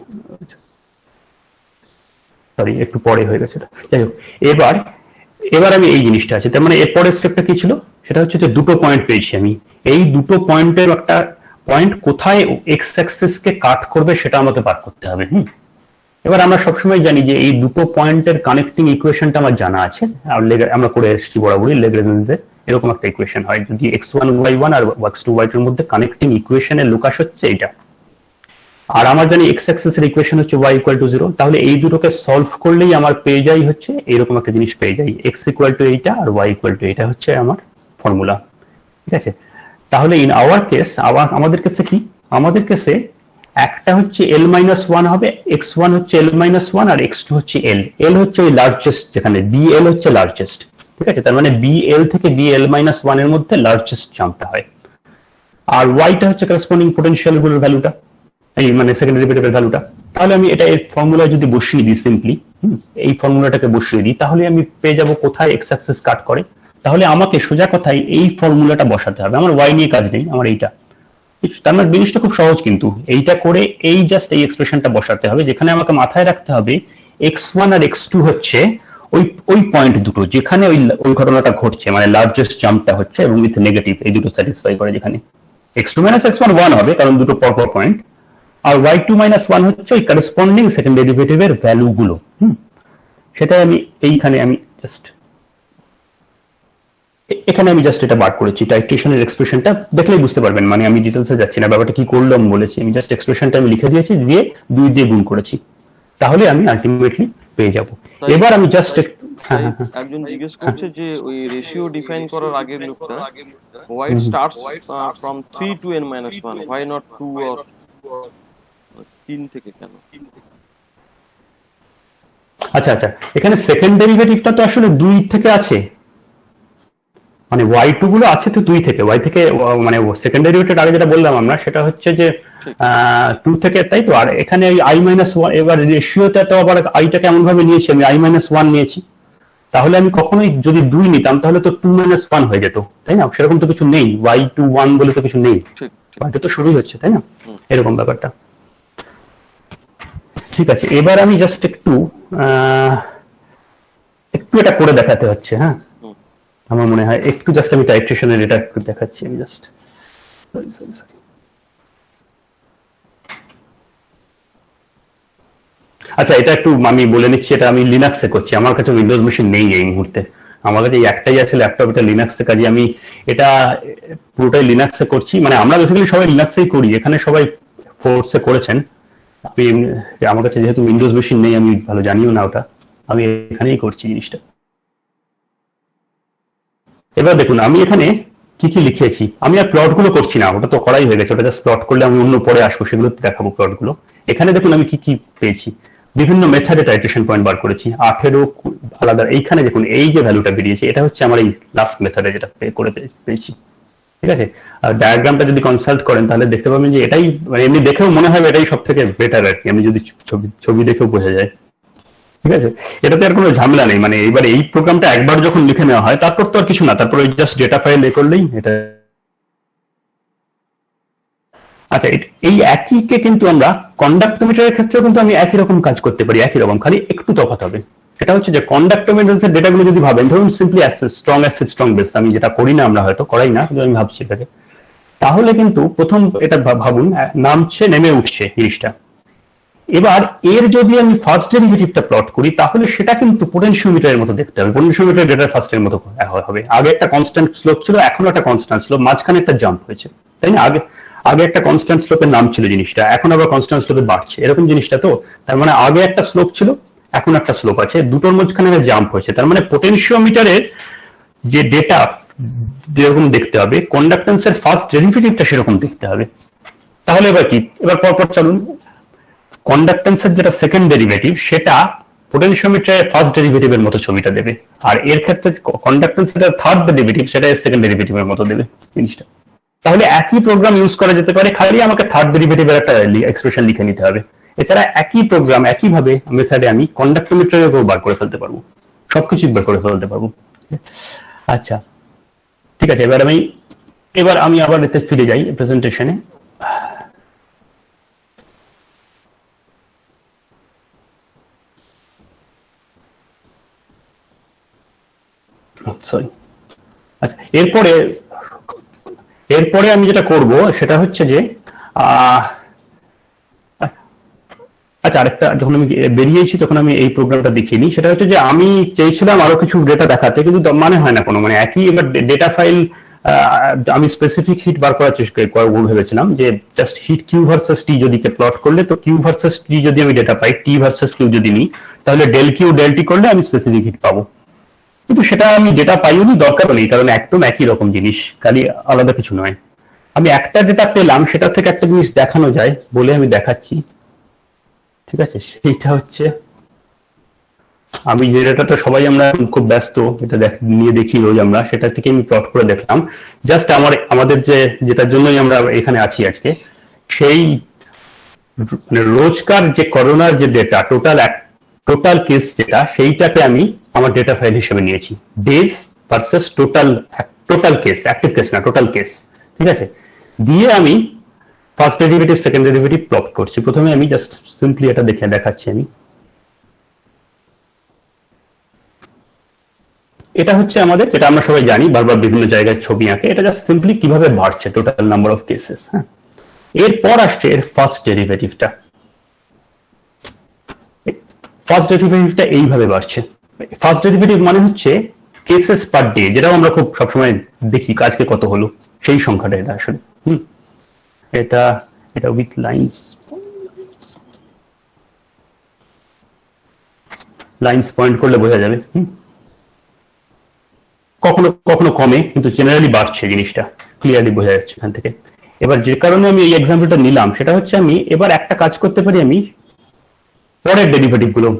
সরি একটু পরে হয়ে গেছে। যাই হোক, এবার আমি এই জিনিসটা আছে, তার মানে এর পরের স্টেপটা কি ছিল, সেটা হচ্ছে যে দুটো পয়েন্ট পেয়েছি আমি। এই দুটো পয়েন্টের একটা পয়েন্ট কোথায় এক্স অ্যাক্সিস কে কাট করবে সেটা আমাকে বার করতে হবে। এবার আমরা সবসময় জানি যে এই দুটো পয়েন্টের কানেক্টিং ইকুয়েশনটা আমার জানা আছে, আমরা করে এসেছি বরাবরই লেগ্রেঞ্জে। এরকম একটা ইকুয়েশন হয়, যদি x1 y1 আর x2 y2 এর মধ্যে কানেক্টিং ইকুয়েশনের লুকাস হচ্ছে এইটা, আর আমার জানি এক্স অ্যাক্সিস এর ইকুয়েশন হচ্ছে y = 0, তাহলে এই দুটোকে সলভ করলেই আমার পেয়ে যাই হচ্ছে এরকম একটা জিনিস পেয়ে যাই, x = এইটা আর y = এইটা হচ্ছে আমার ফর্মুলা। ঠিক আছে, তাহলে ইন আওয়ার কেস, আমাদের কাছে কি, আমাদের কাছে একটা হচ্ছে l-1 হবে, x1 হচ্ছে l-1 আর x2 হচ্ছে l। l হচ্ছে ওই লার্জেস্ট, যেখানে bl হচ্ছে লার্জেস্ট। ঠিক আছে, তার মানে bl থেকে bl-1 এর মধ্যে লার্জেস্ট জাম্পটা হয়। আর y টা হচ্ছে করেসপন্ডিং পোটেনশিয়াল গুলোর ভ্যালুটা, এই মানে সেকেন্ড ডেরিভেটিভের ভ্যালুটা। তাহলে আমি এটা এই ফর্মুলায় যদি বসিয়ে দিই, সিম্পলি এই ফর্মুলাটাকে বসিয়ে দিই, তাহলে আমি পেয়ে যাব কোথায় এক্স অ্যাক্সিস কাট করে। তাহলে আমাকে সোজা কথায় এই ফর্মুলাটা বসাতে হবে, আমার y নিয়ে কাজ নেই, আমার এইটা। তার মানে জিনিসটা খুব সহজ, কিন্তু এইটা করে এই জাস্ট এই এক্সপ্রেশনটা বসাতে হবে, যেখানে আমাকে মাথায় রাখতে হবে x1 আর x2 হচ্ছে ওই পয়েন্ট দুটো যেখানে ওই ঘটনাটা ঘটছে, মানে লার্জেস্ট জাম্পটা হচ্ছে এবং উইথ নেগেটিভ, এই দুটো স্যাটিসফাই করে। যেখানে x2 - x1 1 হবে কারণ দুটো পরপর পয়েন্ট, আর y2 - 1 হচ্ছে ওই করেসপন্ডিং সেকেন্ড ডেরিভেটিভের ভ্যালু গুলো। সেটা আমি এইখানে আমি জাস্ট এখানে আমি জাস্ট এটা বার করেছি, টাইট্রেশনের এক্সপ্রেশনটা দেখলেই বুঝতে পারবেন, মানে আমি ডিটেলসে যাচ্ছি না, ব্যাপারটা কি করলাম বলেছি, আমি জাস্ট এক্সপ্রেশনটা আমি লিখে দিয়েছি, দিয়ে 2 দিয়ে গুণ করেছি, তাহলে আমি আলটিমেটলি পেয়ে যাব। এবার আমি জাস্ট একজন জিজ্ঞেস করছে যে ওই রেশিও ডিফাইন করার আগের লুপটা why it starts from 3 to n-1, why not 2 or 3 থেকে কেন? আচ্ছা, এখানে সেকেন্ড ডেরিভেটিভটা তো আসলে 2 থেকে আছে, মানে y2 গুলো আছে তো 2 থেকে, y থেকে মানে সেকেন্ড ডেরিভেটিভ আগে যেটা বললাম আমরা সেটা হচ্ছে যে 2 থেকে, তাই তো। আর এখানে i-1, এবার রেশিওতে তো আবার i-টাকে এমন ভাবে নিয়েছি আমি, i-1 নিয়েছি, তাহলে আমি কখনোই যদি 2 নিতাম তাহলে তো 2 - 1 হয়ে যেত, তাই না? সেরকম তো কিছু নেই, y2 1 বলে তো কিছু নেই, y2 তো শুরুই হচ্ছে, তাই না? এরকম ব্যাপারটা। ঠিক আছে, এবার আমি জাস্ট একটু এটা করে দেখাতে হচ্ছে। হ্যাঁ, আমার মনে হয় একটু জাস্ট আমি টাইট্রেশনের এটা একটু দেখাচ্ছি, আমি জাস্ট সরি। আচ্ছা, এটা একটু আমি বলে নিচ্ছি, এটা আমি লিনাক্সে করছি, আমার কাছে উইন্ডোজ মেশিন নেই এই মুহূর্তে, আমার কাছে একটাই আছে ল্যাপটপ, এটা লিনাক্সে কাজে আমি এটা পুরোটাই লিনাক্সে করছি, মানে আমরা বেসিক্যালি সবাই লিনাক্সেই করি, এখানে সবাই ফোর্সে করেছেন। আমি আমার কাছে যেহেতু উইন্ডোজ মেশিন নেই, আমি ভালো জানিও না ওটা, আমি এখানেই করছি জিনিসটা। এবার দেখুন আমি এখানে কি কি লিখেছি, আমি আর প্লট গুলো করছি না, ওটা তো করাই হয়ে গেছে, ওটা জাস্ট প্লট করলে আমি অন্য পরে আসবো, সেগুলো দেখাবো প্লট গুলো। এখানে দেখুন আমি কি কি পেয়েছি, বিভিন্ন মেথডে টাইট্রেশন পয়েন্ট বার করেছি, 18 আলাদা। এইখানে দেখুন এই যে ভ্যালুটা বেরিয়েছে এটা হচ্ছে আমার এই লাস্ট মেথডে যেটা করে পেয়েছি। ঠিক আছে, আর ডায়াগ্রামটা যদি কনসাল্ট করেন তাহলে দেখতে পাবেন যে এটাই, মানে এমনি দেখেও মনে হয় এটাই সব থেকে বেটার আর কি, আমি যদি ছবি দেখেও বোঝা যায়। ঠিক আছে, এটাতে আর কোনো ঝামেলা নেই, মানে এইবার এই প্রোগ্রামটা একবার যখন লিখে নেওয়া হয় তারপর তো আর কিছু না, তারপর ওই জাস্ট ডেটা ফাইল এ করলেই এটা। আচ্ছা, এই একইকে কিন্তু আমরা কন্ডাক্টোমিটারের ক্ষেত্রেও কিন্তু আমি একই রকম কাজ করতে পারি, একই রকম, খালি একটু তফাৎ হবে। সেটা হচ্ছে যে কন্ডাক্টোমিটারের ডেটাগুলো যদি ভাবেন, ধরুন simply strong acid strong base, আমি যেটা করি না, আমরা হয়তো করাই না, কিন্তু আমি ভাবছি এটাকে, তাহলে কিন্তু প্রথম এটা ভাবুন নামছে নেমে উঠছে জিনিসটা, এবার এর যদি আমি ফার্স্ট ডেরিভেটিভটা প্লট করি তাহলে সেটা কিন্তু পোটেনশিওমিটারের মতো দেখতে হবে, পোটেনশিওমিটার ডেটা ফার্স্টের মতো হবে। আগে একটা কনস্ট্যান্ট স্লোপ ছিল, এখন একটা কনস্ট্যান্ট স্লোপ, মাঝখানে একটা জাম্প হয়েছে, তাই না? আগে একটা কনস্ট্যান্ট স্লোপের নাম ছিল জিনিসটা, এখন আবার কনস্ট্যান্ট স্লোপে বাড়ছে, এরকম জিনিসটা। তো তার মানে আগে একটা স্লোপ ছিল, এখন একটা স্লোপ আছে, দুটোর মাঝখানে জাম্প হয়েছে। তার মানে পোটেনশিওমিটারের যে ডেটা যেরকম দেখতে হবে, কন্ডাক্টেন্সের ফার্স্ট ডেরিভেটিভটা সেরকম দেখতে হবে। তাহলে এবার কি, এবার পরপর চলুন। কন্ডাক্টেন্সের যেটা সেকেন্ড ডেরিভেটিভ সেটা পোটেনশিওমিটারের ফার্স্ট ডেরিভেটিভের মতো ছবিটা দেবে, আর এর ক্ষেত্রে কন্ডাক্টেন্সের থার্ড ডেরিভেটিভ সেটা সেকেন্ড ডেরিভেটিভের মতো দেবে জিনিসটা। তাহলে একই প্রোগ্রাম ইউজ করা যেতে পারে, খালি আমাকে থার্ড ডেরিভেটিভের একটা এক্সপ্রেশন লিখে নিতে হবে। এছাড়া একই প্রোগ্রাম একইভাবে মেথডে আমি কন্ডাক্টোমিটারের উপর বার করে ফেলতে পারবো, সবকিছু বার করে ফেলতে পারবো। আচ্ছা ঠিক আছে, এবার আমি আবার এতে ফিরে যাই প্রেজেন্টেশনে। সরি, আচ্ছা এরপরে আমি যেটা করব সেটা হচ্ছে যে আচ্ছা আরেকটা, যখন আমি বেরিয়েছি তখন আমি এই প্রোগ্রামটা দেখিনি। সেটা হচ্ছে যে আমি চেয়েছিলাম আরো কিছু ডেটা দেখাতে, কিন্তু মানে হয় না কোনো, মানে একই এবার ডেটা ফাইল আমি স্পেসিফিক হিট বার করার চেষ্টা ভেবেছিলাম যে just heat Q versus T যদি প্লট করলে, তো কিউ ভার্সেস টি যদি আমি ডেটা পাই, টি ভার্সেস কিউ যদি নিই, তাহলে ডেল কিউ ডেল টি করলে আমি স্পেসিফিক হিট পাবো। কিন্তু সেটা আমি ডেটা পাইনি, দরকারও নেই, কারণ একদম একই রকম জিনিস, খালি আলাদা কিছু নয়। আমি একটা ডেটা পেলাম, সেটা থেকে একটা জিনিস দেখানো যায় বলে আমি দেখাচ্ছি, ঠিক আছে? সেইটা হচ্ছে, আমি যে ডেটাটা সবাই আমরা খুব ব্যস্ত এটা নিয়ে দেখি রোজ আমরা, সেটা থেকে আমি প্লট করে দেখলাম। জাস্ট আমাদের যেটার জন্যই আমরা এখানে আছি আজকে, সেই মানে রোজকার যে করোনার যে ডেটা টোটাল কেস যেটা, সেইটাকে আমি আমার ডেটা ফাইল হিসেবে নিয়েছি, days versus total case, active case না, টোটাল কেস, ঠিক আছে? দিয়ে আমি first derivative second derivative plot করছি। প্রথমে আমি জাস্ট সিম্পলি এটা দেখাচ্ছি আমি। এটা হচ্ছে আমাদের, যেটা আমরা সবাই জানি, বারবার বিভিন্ন জায়গায় ছবি আঁকে, এটা জাস্ট সিম্পলি কিভাবে বাড়ছে টোটাল নাম্বার অফ কেসেস। হ্যাঁ, এরপর আসছে এর ফার্স্ট ডেরিভেটিভটা। ফার্স্ট ডেরিভেটিভটা এইভাবে বাড়ছে। ফার্স্ট ডেরিভেটিভ মানে হচ্ছে কেসেস পার ডে, যেটাও আমরা খুব সবসময় দেখি আজকে কত হলো, সেই সংখ্যাটা এটা আসলে। এটা উইথ লাইন্স পয়েন্ট করলে বোঝা যাবে। কখনো কখনো কমে, কিন্তু জেনারেলি বাড়ছে, জিনিসটা ক্লিয়ারলি বোঝা যাচ্ছে এখান থেকে। এবার যে কারণে আমি এই এক্সাম্পলটা নিলাম সেটা হচ্ছে, আমি এবার একটা কাজ করতে পারি, আমি পরের ডেরিভেটিভ গুলো,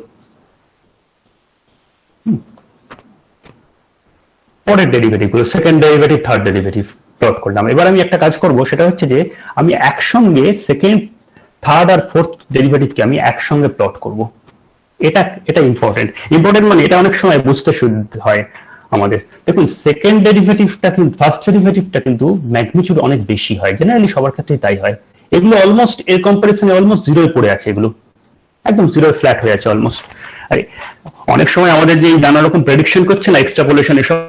second derivative third derivative plot করলাম। এবার আমি একটা কাজ করব, সেটা হচ্ছে যে আমি একসঙ্গে সেকেন্ড থার্ড আর ফোর্থ ডেরিভেটিভকে আমি একসঙ্গে প্লট করব। এটা ইম্পর্টেন্ট মানে এটা অনেক সময় বুঝতে সুবিধা হয় আমাদের। দেখুন, সেকেন্ড ডেরিভেটিভটা কিন্তু ফার্স্ট ডেরিভেটিভটা কিন্তু ম্যাগনিটিউড অনেক বেশি হয়, জেনারেলি সবার ক্ষেত্রেই তাই হয়। এগুলো অলমোস্ট এর কম্পারিজনে অলমোস্ট জিরোয় পড়ে আছে, এগুলো একদম জিরো ফ্ল্যাট হয়ে আছে অলমোস্ট। অনেক সময় আমাদের যে নানা রকম প্রেডিকশন করছে না, এক্সট্রাপোলেশন এসব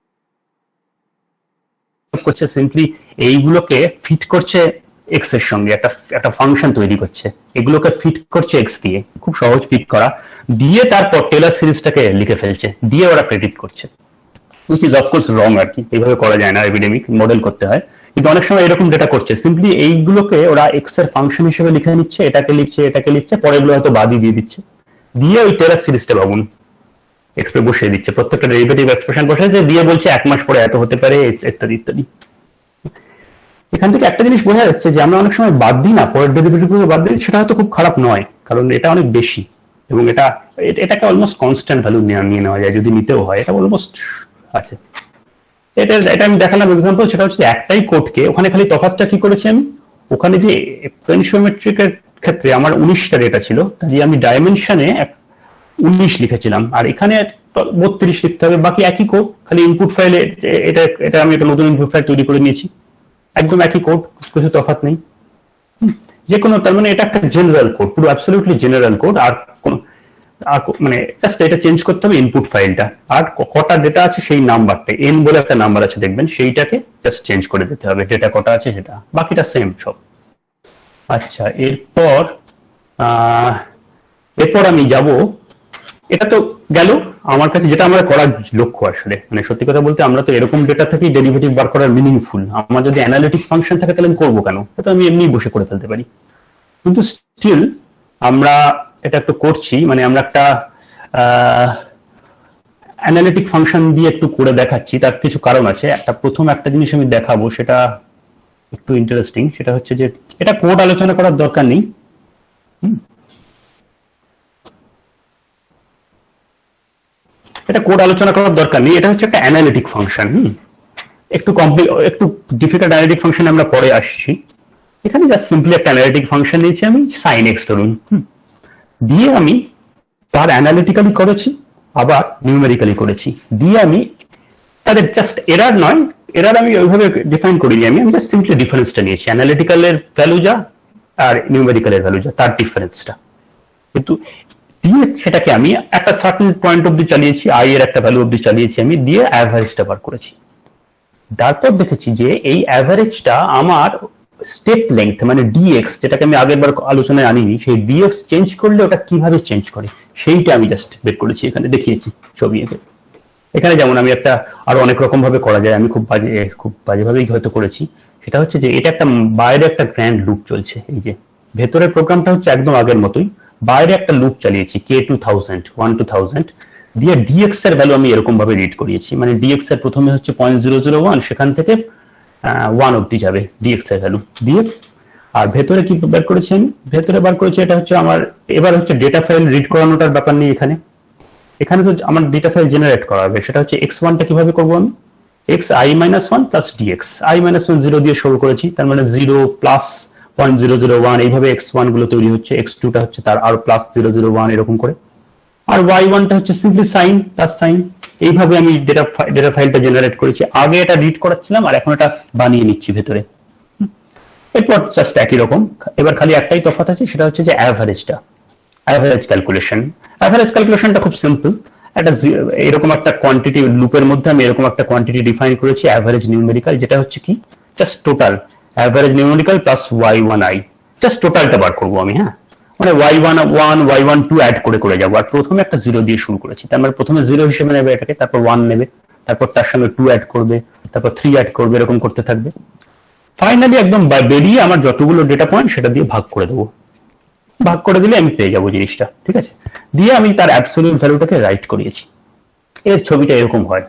করছে, সিম্পলি এইগুলোকে ফিট করছে এক্স এর সঙ্গে, একটা ফাংশন তৈরি করছে, এগুলোকে ফিট করছে এক্স দিয়ে, খুব সহজ ফিট করা, দিয়ে তারপর টেলর সিরিজটাকে লিখে ফেলছে, দিয়ে ওরা প্রেডিক্ট করছে, which is of course wrong আর কি, এইভাবে করা যায় না, এপিডেমিক মডেল করতে হয়। কিন্তু অনেক সময় এরকম ডেটা করছে, সিম্পলি এইগুলোকে ওরা এক্স এর ফাংশন হিসেবে লিখে নিচ্ছে, এটাকে লিখছে, পরেগুলো হয়তো বাদই দিয়ে দিচ্ছে, দিয়ে ওই টেলর সিরিজটা ভাবুন এক্সপ্রেস বসিয়ে দিচ্ছে, প্রত্যেকটা ডেরিভেটিভ এক্সপ্রেশন বসিয়ে দিয়ে বলছে 1 মাস পরে এত হতে পারে, ইত্যাদি ইত্যাদি। এখান থেকে একটা জিনিস বোঝা যাচ্ছে যে আমরা অনেক সময় বাদ দিই না, পরের ডেরিভেটিভ গুলো বাদ দিই, সেটা হয়তো খুব খারাপ নয়, কারণ এটা অনেক বেশি এবং এটাকে অলমোস্ট কনস্ট্যান্ট ভ্যালু নিয়ে নেওয়া যায়, যদি নিতেও হয় এটা অলমোস্ট আছে। এটা আমি দেখালাম এক্সাম্পল, সেটা হচ্ছে একটাই কোডকে, ওখানে খালি তফাৎটা কি করেছি আমি, ওখানে যে পোটেনশিওমেট্রিকের ক্ষেত্রে আমার 19টা ডেটা ছিল, তাই আমি ডাইমেনশনে 19 লিখেছিলাম, আর এখানে 32 লিখতে হবে, বাকি একই কোড, খালি ইনপুট ফাইলে এটা আমি একটা নতুন ইনপুট ফাইল তৈরি করে নিয়েছি, একদম একই কোড, কিছু তফাৎ নেই যে কোনো। তার মানে এটা একটা জেনারেল কোড, পুরো অ্যাবসলিউটলি জেনারেল কোড, আর মানে জাস্ট এটা চেঞ্জ করতে হবে ইনপুট ফাইলটা, আর কটা ডেটা আছে সেই নাম্বারটা, এন বলে একটা নাম্বার আছে দেখবেন, সেইটাকে জাস্ট চেঞ্জ করে দিতে হবে, ডেটা কটা আছে সেটা, বাকিটা সেম সব। আচ্ছা, এরপর এরপর আমি যাব, এটা তো গেল আমার কাছে যেটা আমরা করার লক্ষ্য আসলে, মানে সত্যি কথা বলতে আমরা তো এরকম ডেটা থেকেই ডেরিভেটিভ বার করার মিনিংফুল। আমার যদি অ্যানালিটিক ফাংশন থাকে তাহলে আমি করবো কেন, এটা আমি এমনি বসে করে ফেলতে পারি। কিন্তু স্টিল আমরা এটা একটু করছি, মানে আমরা একটা অ্যানালিটিক ফাংশন দিয়ে একটু করে দেখাচ্ছি। তার কিছু কারণ আছে। প্রথম একটা জিনিস আমি দেখাবো, সেটা একটু ইন্টারেস্টিং। সেটা হচ্ছে যে এটা কোড আলোচনা করার দরকার নেই, এটা কোড আলোচনা করার দরকার নেই। এটা হচ্ছে একটা অ্যানালিটিক ফাংশন। একটু ডিফিকাল্ট অ্যানালিটিক ফাংশন আমরা পরে আসছি। এখানে জাস্ট সিম্পলি একটা অ্যানালিটিক ফাংশন নিয়েছি আমি, সাইন এক্স ধরুন, দিয়ে আমি তার অ্যানালিটিক্যালি করেছি, আবার নিউমেরিক্যালি করেছি। দিয়ে আমি তাদের জাস্ট এরার নয়, এরার আমি ওইভাবে ডিফাইন করিনি, আমি জাস্ট সিম্পলি ডিফারেন্সটা নিয়েছি। অ্যানালিটিক্যালের ভ্যালু যা আর নিউমেরিক্যালের ভ্যালু যা, তার ডিফারেন্সটা। কিন্তু দিয়ে সেটাকে আমি একটা সার্টেন পয়েন্ট অব্দি চালিয়েছি, আই এর একটা ভ্যালু অব্দি চালিয়েছি আমি, দিয়ে অ্যাভারেজটা বার করেছি। তারপর দেখেছি যে এই অ্যাভারেজটা আমার স্টেপ লেংথ মানে ডিএক্স, যেটাকে আমি আগের বার আলোচনায় আনিনি, সেই ডিএক্স চেঞ্জ করলে ওটা কিভাবে চেঞ্জ করে সেইটা আমি জাস্ট বের করেছি, এখানে দেখিয়েছি ছবি এঁকে। এখানে যেমন আমি একটা আরো অনেক রকম ভাবে করা যায়, আমি খুব বাজেভাবেই হয়তো করেছি। সেটা হচ্ছে যে এটা একটা বাইরে একটা গ্র্যান্ড লুপ চলছে, এই যে ভেতরের প্রোগ্রামটা হচ্ছে একদম আগের মতোই, বাইরে একটা লুপ চালিয়েছি K2000 1 দিয়ে ডিএক্স এর ভ্যালু আমি এরকম ভাবে রিড করিয়েছি। মানে ডিএক্স এর প্রথমে হচ্ছে 0.001, সেখান থেকে 1 অব্দি যাবে ডিএক্স এর ভ্যালু দিয়ে। আর ভেতরে কি বের করেছি আমি, ভেতরে বার করেছি এটা হচ্ছে আমার, এবার হচ্ছে ডেটা ফাইল রিড করানোটার ব্যাপার নেই এখানে। এখানে তো আমার ডেটা ফাইল জেনারেট করা হবে, সেটা হচ্ছে x1টা কিভাবে করবো আমি, xi-1 প্লাস dx, i-1 0 দিয়ে শুরু করেছি, তার মানে 0 প্লাস 0.001 এইভাবে x1 গুলো তৈরি হচ্ছে, x2টা হচ্ছে তার আর প্লাস 001 এরকম করে, আর y1টা হচ্ছে সিম্পলি সাইন প্লাস সাইন। এইভাবে আমি ডেটা ফাইলটা জেনারেট করেছি। আগে এটা রিড করাচ্ছিলাম আর এখন এটা বানিয়ে নিচ্ছি ভেতরে। এরপর জাস্ট একই রকম, এবার খালি একটাই তফাৎ আছে, সেটা হচ্ছে যে অ্যাভারেজটা, অ্যাভারেজ ক্যালকুলেশন। অ্যাভারেজ ক্যালকুলেশনটা খুব সিম্পল, একটা এরকম একটা কোয়ান্টিটি লুপের মধ্যে আমি এরকম একটা কোয়ান্টিটি ডিফাইন করেছি অ্যাভারেজ নিউমেরিক্যাল, যেটা হচ্ছে কি just total average numerical plus y1i, just টোটালটা বার করবো আমি। হ্যাঁ, মানে y1 y12 অ্যাড করে করে যাবো। আর প্রথমে একটা 0 দিয়ে শুরু করেছি, তার মানে প্রথমে 0 হিসেবে নেবে এটাকে, তারপর 1 নেবে, তারপর তার সঙ্গে 2 অ্যাড করবে, তারপর 3 অ্যাড করবে, এরকম করতে থাকবে। ফাইনালি একদম বেরিয়ে আমার যতগুলো ডেটা পয়েন্ট সেটা দিয়ে ভাগ করে দেবো, ভাগ করে দিলে আমি পেয়ে যাবো জিনিসটা, ঠিক আছে। দিয়ে আমি তার অ্যাবসলিউট ভ্যালুটাকে রাইট করিয়েছি। এর ছবিটা এরকম হয়,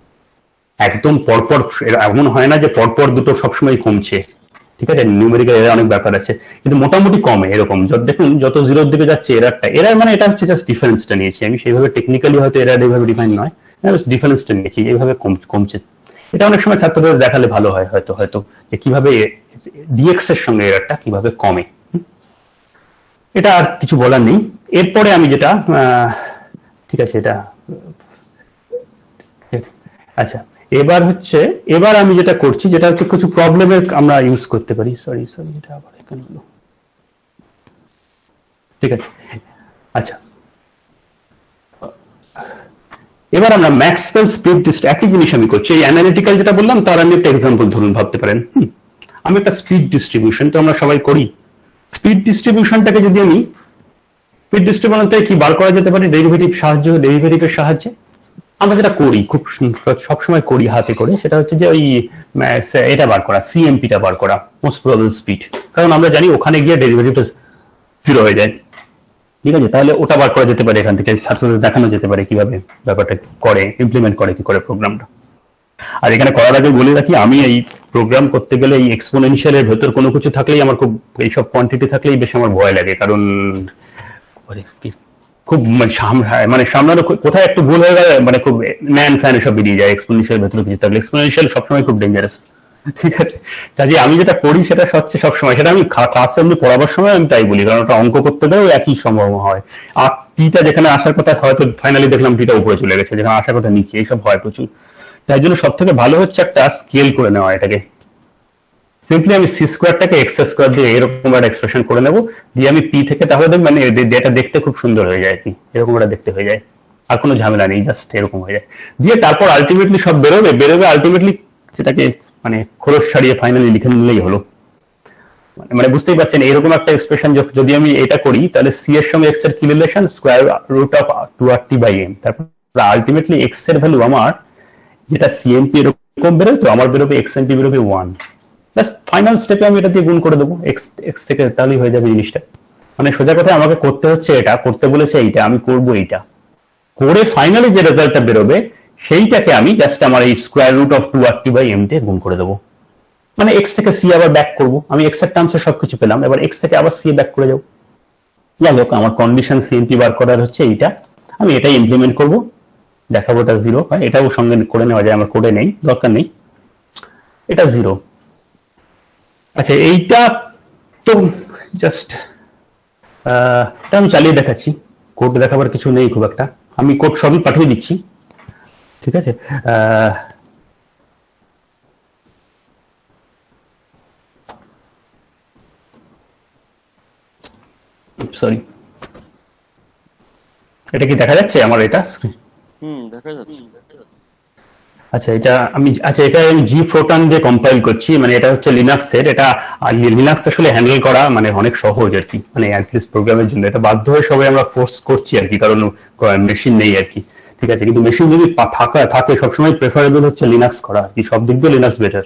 একদম পরপর এমন হয় না যে পরপর দুটো সবসময় কমছে, ঠিক আছে। নিউমেরিক্যাল এর অনেক ব্যাপার আছে, কিন্তু মোটামুটি কমে এরকম। দেখুন যত 0-র দিকে যাচ্ছে এরার মানে এটা হচ্ছে জাস্ট ডিফারেন্সটা নিয়েছি আমি, সেইভাবে টেকনিক্যালি হয়তো এরার এইভাবে ডিফাইন নয়, ডিফারেন্সটা নিয়েছি, এইভাবে কমছে। এটা অনেক সময় ছাত্রদের দেখালে ভালো হয় হয়তো যে কিভাবে ডিএক্স এর সঙ্গে এরারটা কিভাবে কমে। এটা আর কিছু বলার নেই। এরপরে আমি যেটা ঠিক আছে, এটা আচ্ছা, এবার আমি যেটা করছি, যেটা হচ্ছে কিছু প্রবলেমের আমরা ইউজ করতে পারি। সরি এটা আবার এখানে হলো, ঠিক আছে। আচ্ছা, এবার আমরা ম্যাক্সওয়েল স্পিড একই জিনিস আমি করছি, এই অ্যানালিটিক্যাল যেটা বললাম তার আমি একটা এক্সাম্পল ধরুন ভাবতে পারেন। আমি একটা স্পিড ডিস্ট্রিবিউশন তো আমরা সবাই করি, স্পিড ডিস্ট্রিবিউশনটাকে যদি আমি স্পিড ডিস্ট্রিবিউশন থেকে কি বার করা যেতে পারে, ডেরিভেটিভের সাহায্যে আমরা যেটা করি, খুব সবসময় করি হাতে করে, সেটা হচ্ছে যে ওই এটা বার করা, সিএমপিটা বার করা, মোস্ট প্রবাবল স্পিড। কারণ আমরা জানি ওখানে গিয়ে ডেরিভেটিভটা 0 হয়ে যায়, ঠিক আছে। তাহলে ওটা বার করা যেতে পারে, এখান থেকে ছাত্রদের দেখানো যেতে পারে কিভাবে ব্যাপারটা করে, ইমপ্লিমেন্ট করে কি করে প্রোগ্রামটা। আর এখানে করার আগে বলে রাখি, আমি এই প্রোগ্রাম করতে গেলে এই এক্সপোনেনশিয়ালের ভেতর কোনো কিছু থাকলেই আমার খুব, এইসব কোয়ান্টিটি থাকলেই বেশ আমার ভয় লাগে, কারণ খুব মানে সামলানো, কোথায় একটু ভুল হয়ে গেলে মানে খুব ম্যান ফ্যান এসব বেরিয়ে যায় এক্সপোনেনশিয়াল ভেতরে কিছু থাকলে। এক্সপোনেনশিয়াল সবসময় খুব ডেঞ্জারাস, ঠিক আছে। কাজে আমি যেটা করি সেটা হচ্ছে সবসময়, সেটা আমি ক্লাসে এমনি পড়াবার সময় আমি তাই বলি, কারণ ওটা অঙ্ক করতে গেলেও একই সম্ভাবনা হয়। আর টিটা যেখানে আসার কথা হয়তো ফাইনালি দেখলাম টিটা উপরে চলে গেছে, যেখানে আসার কথা নিচে, এইসব হয় প্রচুর। তাই জন্য সব থেকে ভালো হচ্ছে একটা স্কেল করে নেওয়া এটাকে। সিম্পলি আমি সি স্কোয়ারটাকে এক্স স্কোয়ার দিয়ে এরকম একটা এক্সপ্রেশন করে নেবো, দিয়ে আমি পি থেকে, তাহলে মানে এটা দেখতে খুব সুন্দর হয়ে যায়, কি এরকম একটা দেখতে হয়ে যায়, আর কোনো ঝামেলা নেই, জাস্ট এরকম হয়ে যায়। দিয়ে তারপর আলটিমেটলি সব বেরোবে আলটিমেটলি সেটাকে মানে খরচ ছাড়িয়ে ফাইনালি লিখে নিলেই হলো। মানে বুঝতেই পারছেন এরকম একটা এক্সপ্রেশন যদি আমি এটা করি তাহলে সি এর সঙ্গে এক্স এর কি relation, square root of 2RT by M. তারপর আলটিমেটলি এক্স এর ভ্যালু আমার যেটা সিএমপি এরকম বেরোয়, তো আমার বেরোবে এক্সএমপি বেরোবে 1। ব্যাস ফাইনাল স্টেপে আমি এটা দিয়ে গুণ করে দেবো এক্স থেকে, তাহলেই হয়ে যাবে জিনিসটা। মানে সোজা কথা আমাকে করতে হচ্ছে এটা, করতে বলেছে এইটা, আমি করব এইটা, করে ফাইনালি যে রেজাল্টটা বেরোবে সেইটাকে আমি জাস্ট আমার এই square root of 2RT by M দিয়ে গুণ করে দেবো। মানে এক্স থেকে সি আবার ব্যাক করবো, আমি এক্স এর টার্মসে সবকিছু পেলাম, এবার এক্স থেকে আবার সি ব্যাক করে যাবো। যাই হোক, আমার কন্ডিশন সিএমপি বার করার হচ্ছে এইটা, আমি এটাই ইমপ্লিমেন্ট করবো, দেখাবো এটা 0 হয়। এটাও সঙ্গে করে নেওয়া যায়, আমার কোডে নেই, দরকার নেই, এটা 0। আচ্ছা, এইটা তো জাস্ট এটা আমি চালিয়ে দেখাচ্ছি, কোড দেখাবার কিছু নেই খুব একটা, আমি কোড সবই পাঠিয়ে দিচ্ছি, ঠিক আছে। সরি, এটা কি দেখা যাচ্ছে আমার? এটা দেখা যাচ্ছে। আচ্ছা, এটা আমি জি ফ্লোটান দিয়ে কম্পাইল করছি, মানে এটা হচ্ছে লিনাক্সের। এটা লিনাক্স আসলে হ্যান্ডেল করা মানে অনেক সহজ আর কি, মানে অ্যাটলিস্ট প্রোগ্রামের জন্য এটা বাধ্য হয়ে সবাই আমরা ফোর্স করছি আর কি, কারণ মেশিন নেই আর কি, ঠিক আছে। কিন্তু মেশিন যদি থাকে সবসময় প্রেফারেবল হচ্ছে লিনাক্স করা আর কি, সব দিক দিয়ে লিনাক্স বেটার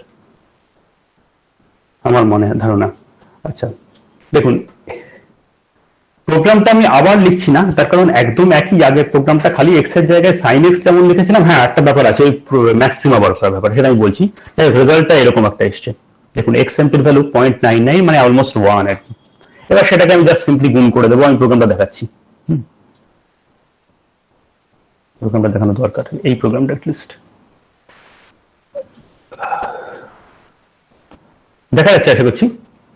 আমার মনে ধারণা। আচ্ছা দেখুন, প্রোগ্রামটা আমি আবার লিখছি না, তার কারণ একদম একই, আগের প্রোগ্রামটা খালি এক্স এর জায়গায় সাইন এক্স যেমন লিখেছিলাম। হ্যাঁ, একটা ব্যাপার আছে, ওই ম্যাক্সিমা বার করার ব্যাপার, সেটা আমি বলছি। রেজাল্টটা এরকম একটা এসছে, দেখুন এক্স এমপির ভ্যালু 0.99, মানে অলমোস্ট 1 আর কি। এবার সেটাকে আমি জাস্ট সিম্পলি গুণ করে দেবো, আমি প্রোগ্রামটা দেখাচ্ছি। প্রোগ্রামটা দেখানো দরকার, এই প্রোগ্রামটা অ্যাটলিস্ট দেখা যাচ্ছে আশা করছি।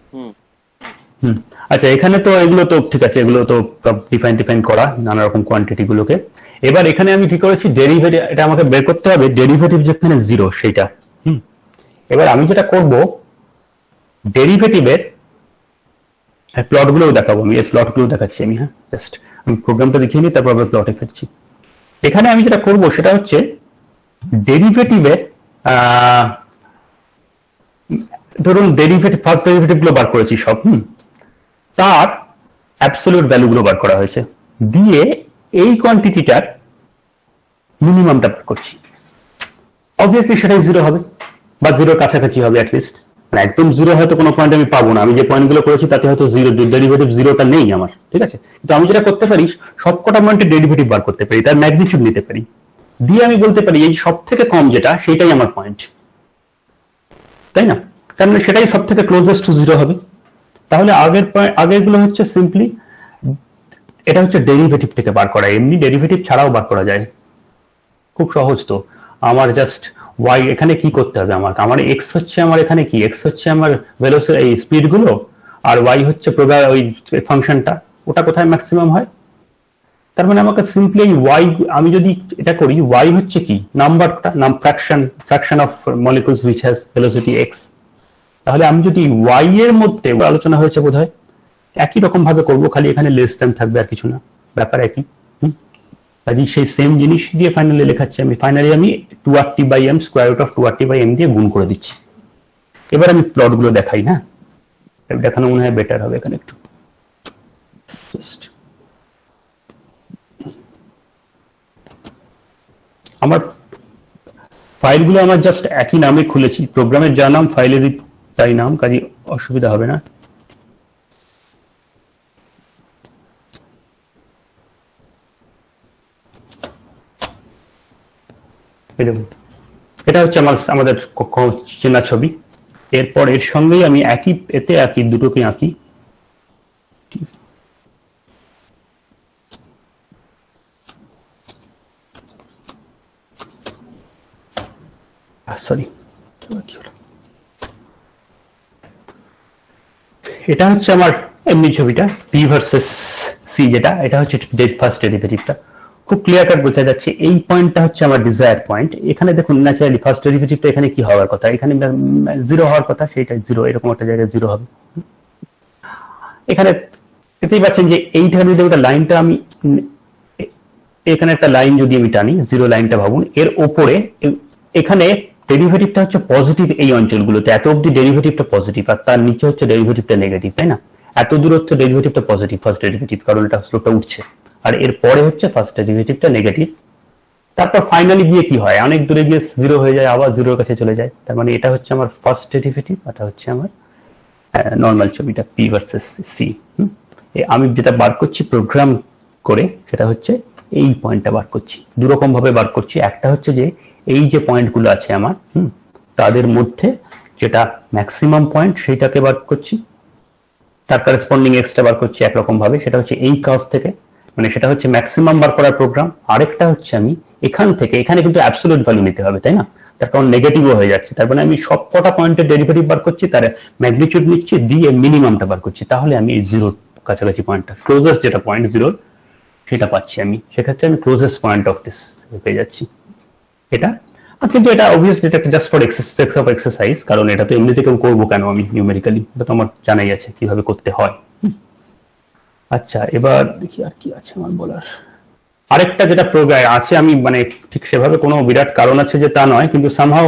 আচ্ছা, এখানে তো এগুলো তো ঠিক আছে, এগুলো তো ডিফাইন করা নানা রকম কোয়ান্টিটি গুলোকে। এবার এখানে আমি কি করেছি, ডেরিভেটিভ, এটা আমাকে বের করতে হবে ডেরিভেটিভ যেখানে 0 সেইটা। এবার আমি যেটা করব, ডেরিভেটিভের প্লট গুলোও দেখাবো, আমি এই প্লট গুলো দেখাচ্ছি আমি। হ্যাঁ, জাস্ট আমি প্রোগ্রামটা দেখিয়ে নিই, তারপর আবার প্লটে ফিরছি। এখানে আমি যেটা করব সেটা হচ্ছে ডেরিভেটিভের ধরুন ডেরিভেটিভ, ফার্স্ট ডেরিভেটিভ গুলো বার করেছি সব, তার অ্যাবসলিউট ভ্যালু গুলো বার করা হয়েছে, দিয়ে এই কোয়ান্টিটিটার মিনিমামটা বার করছি। অবভিয়াসলি সেটাই 0 হবে, বা 0 কাছাকাছি হবে অ্যাটলিস্ট, মানে একদম 0 হয়তো কোনো পয়েন্ট আমি পাবো না, আমি যে পয়েন্টগুলো করেছি তাতে হয়তো 0 ডেরিভেটিভ 0টা নেই আমার, ঠিক আছে। কিন্তু আমি যেটা করতে পারি, সবকটা পয়েন্টের ডেরিভেটিভ বার করতে পারি, তার ম্যাগনিটিউড নিতে পারি, দিয়ে আমি বলতে পারি এই সব থেকে কম যেটা সেটাই আমার পয়েন্ট, তাই না? কারণ সেটাই সব থেকে ক্লোজেস্ট টু 0 হবে। তাহলে আগের গুলো হচ্ছে সিম্পলি, এটা হচ্ছে ডেরিভেটিভ থেকে বার করা, এমনি ডেরিভেটিভ ছাড়াও বার করা যায়, খুব সহজ। তো আমার জাস্ট ওয়াই এখানে কি করতে হবে, আমার এক্স হচ্ছে আমার এখানে কি, এক্স হচ্ছে আমার ভেলোসিটি, এই স্পিড গুলো, আর ওয়াই হচ্ছে ওই ফাংশনটা, ওটা কোথায় ম্যাক্সিমাম হয়। তার মানে আমাকে সিম্পলি ওয়াই, আমি যদি এটা করি, ওয়াই হচ্ছে কি, নাম্বারটা, fraction of molecules which has velocity x. তাহলে আমি যদি ওয়াই এর মধ্যে, আলোচনা হয়েছে বোধহয়, একই রকম ভাবে করবো, খালি এখানে লেস দেন থাকবে আর কিছু না, ব্যাপার একই। কাজে সেই সেম জিনিস দিয়ে ফাইনালি লেখাচ্ছি আমি, ফাইনালি আমি 2RT by M, square root of 2RT by M দিয়ে গুণ করে দিচ্ছি। এবার আমি প্লট গুলো দেখাই। হ্যাঁ, দেখানো মনে হয় বেটার হবে এখানে একটু। আমার ফাইলগুলো আমার জাস্ট একই নামে খুলেছি, প্রোগ্রামের যা নাম ফাইলেরই তাই নাম, কাজে অসুবিধা হবে না। এটা হচ্ছে আমাদের চেনা ছবি। এরপর এর সঙ্গেই আমি একই দুটোকে আঁকি। সরি, এটা হচ্ছে আমার এমনি ছবিটা, পি ভার্সেস সি, যেটা এটা হচ্ছে ফার্স্ট ডেরিভেটিভটা, খুব ক্লিয়ার কাট বোঝা যাচ্ছে। এই পয়েন্টটা হচ্ছে আমার ডিজায়ার পয়েন্ট। এখানে দেখুন, ন্যাচারালি ফার্স্ট ডেরিভেটিভটা এখানে কি হওয়ার কথা, এখানে 0 হওয়ার কথা, সেটা 0, এরকম একটা জায়গায় 0 হবে। এখানে দেখতেই পাচ্ছেন যে এইখানে যদি একটা লাইনটা আমি, এখানে একটা লাইন যদি আমি টানি, 0 লাইনটা ভাবুন, এর ওপরে এখানে ডেরিভেটিভটা হচ্ছে পজিটিভ এই অঞ্চলগুলোতে, এত অব্দি ডেরিভেটিভটা পজিটিভ, আর তার নিচে হচ্ছে ডেরিভেটিভটা নেগেটিভ, তাই না? এত দূরত্ব ডেরিভেটিভটা পজিটিভ, ফার্স্ট ডেরিভেটিভ, কারণ এটা স্লোপটা উঠছে, আর এর পরে হচ্ছে ফার্স্ট ডেরিভেটিভটা নেগেটিভ। তারপর ফাইনালি গিয়ে কি হয়, অনেক দূরে গিয়ে জিরো হয়ে যায়, আবার জিরোর কাছে চলে যায়। তার মানে এটা হচ্ছে আমার ফার্স্ট ডেরিভেটিভ, এটা হচ্ছে আমার নর্মাল ছবিটা পি ভার্সেস সি। আমি যেটা বার করছি প্রোগ্রাম করে সেটা হচ্ছে এই পয়েন্টটা বার করছি, দুরকম ভাবে বার করছি। একটা হচ্ছে যে এই যে পয়েন্টগুলো আছে আমার তাদের মধ্যে যেটা ম্যাক্সিমাম পয়েন্ট সেইটাকে বার করছি, তার করেসপন্ডিং এক্সটা বার করছি একরকম ভাবে, সেটা হচ্ছে এই কার্ভ থেকে, মানে সেটা হচ্ছে ম্যাক্সিমাম বার করার প্রোগ্রাম। আরেকটা হচ্ছে আমি এখান থেকে, এখানে কিন্তু অ্যাবসোলিউট ভ্যালু নিতে হবে, তাই না? তার কারণ নেগেটিভও হয়ে যাচ্ছে, তার মানে আমি সব কটা পয়েন্টের ডেরিভেটিভ বার করছি, তার ম্যাগনিটিউড নিচ্ছি, দিয়ে মিনিমামটা বার করছি, তাহলে আমি এই জিরোর কাছাকাছি পয়েন্টটা, ক্লোজেস্ট যেটা পয়েন্ট জিরোর সেটা পাচ্ছি আমি। সেক্ষেত্রে আমি ক্লোজেস্ট পয়েন্ট অফ দিস পেয়ে যাচ্ছি এটা। কিন্তু এটা অবভিয়াসলি এটা জাস্ট ফর এক্সারসাইজ, কারণ এটা তো এমনি থেকে করবো কেন আমি নিউমেরিক্যালি, এটা তো আমার জানাই আছে কিভাবে করতে হয়। আচ্ছা, এবার দেখি আর কি আছে আমার বলার। আরেকটা যেটা প্রোগ্রাম আছে, আমি মানে ঠিক সেভাবে কোনো বিরাট কারণ আছে যে তা নয়, কিন্তু সামহাও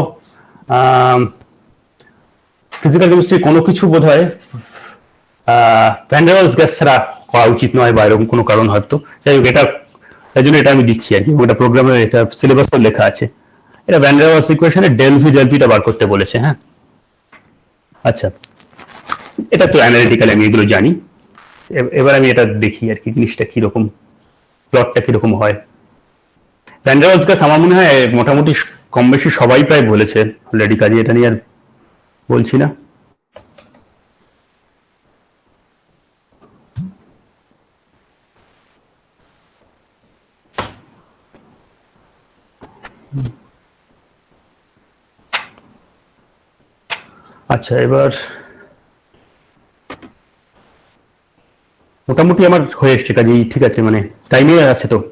ফিজিক্যাল কেমিস্ট্রি কোনো কিছু বোধ হয় ভ্যান ডার ওয়ালস গ্যাস ছাড়া করা উচিত নয়, বা এরকম কোনো কারণ হয়তো। যাই হোক, এটা তাই জন্য এটা আমি দিচ্ছি আর কি, ওটা প্রোগ্রামে এটা সিলেবাসে লেখা আছে। এটা ভ্যান ডার ওয়ালস ইকুয়েশনে ডেল ভি ডেল পিটা বার করতে বলেছে। হ্যাঁ, আচ্ছা, এটা তো অ্যানালিটিক্যালি আমি এগুলো জানি। এবার আমি এটা দেখি আর কি, জিনিসটা কিরকম, প্লটটা কিরকম হয়। ভ্যান ডার ওয়ালস গ্যাস আমার মনে হয় মোটামুটি কম বেশি সবাই প্রায় বলেছে অলরেডি, কাজে এটা নিয়ে আর বলছি না। আচ্ছা, এবার মোটামুটি আমার হয়ে এসছে, কাজেই ঠিক আছে, মানে টাইমে আছে তো।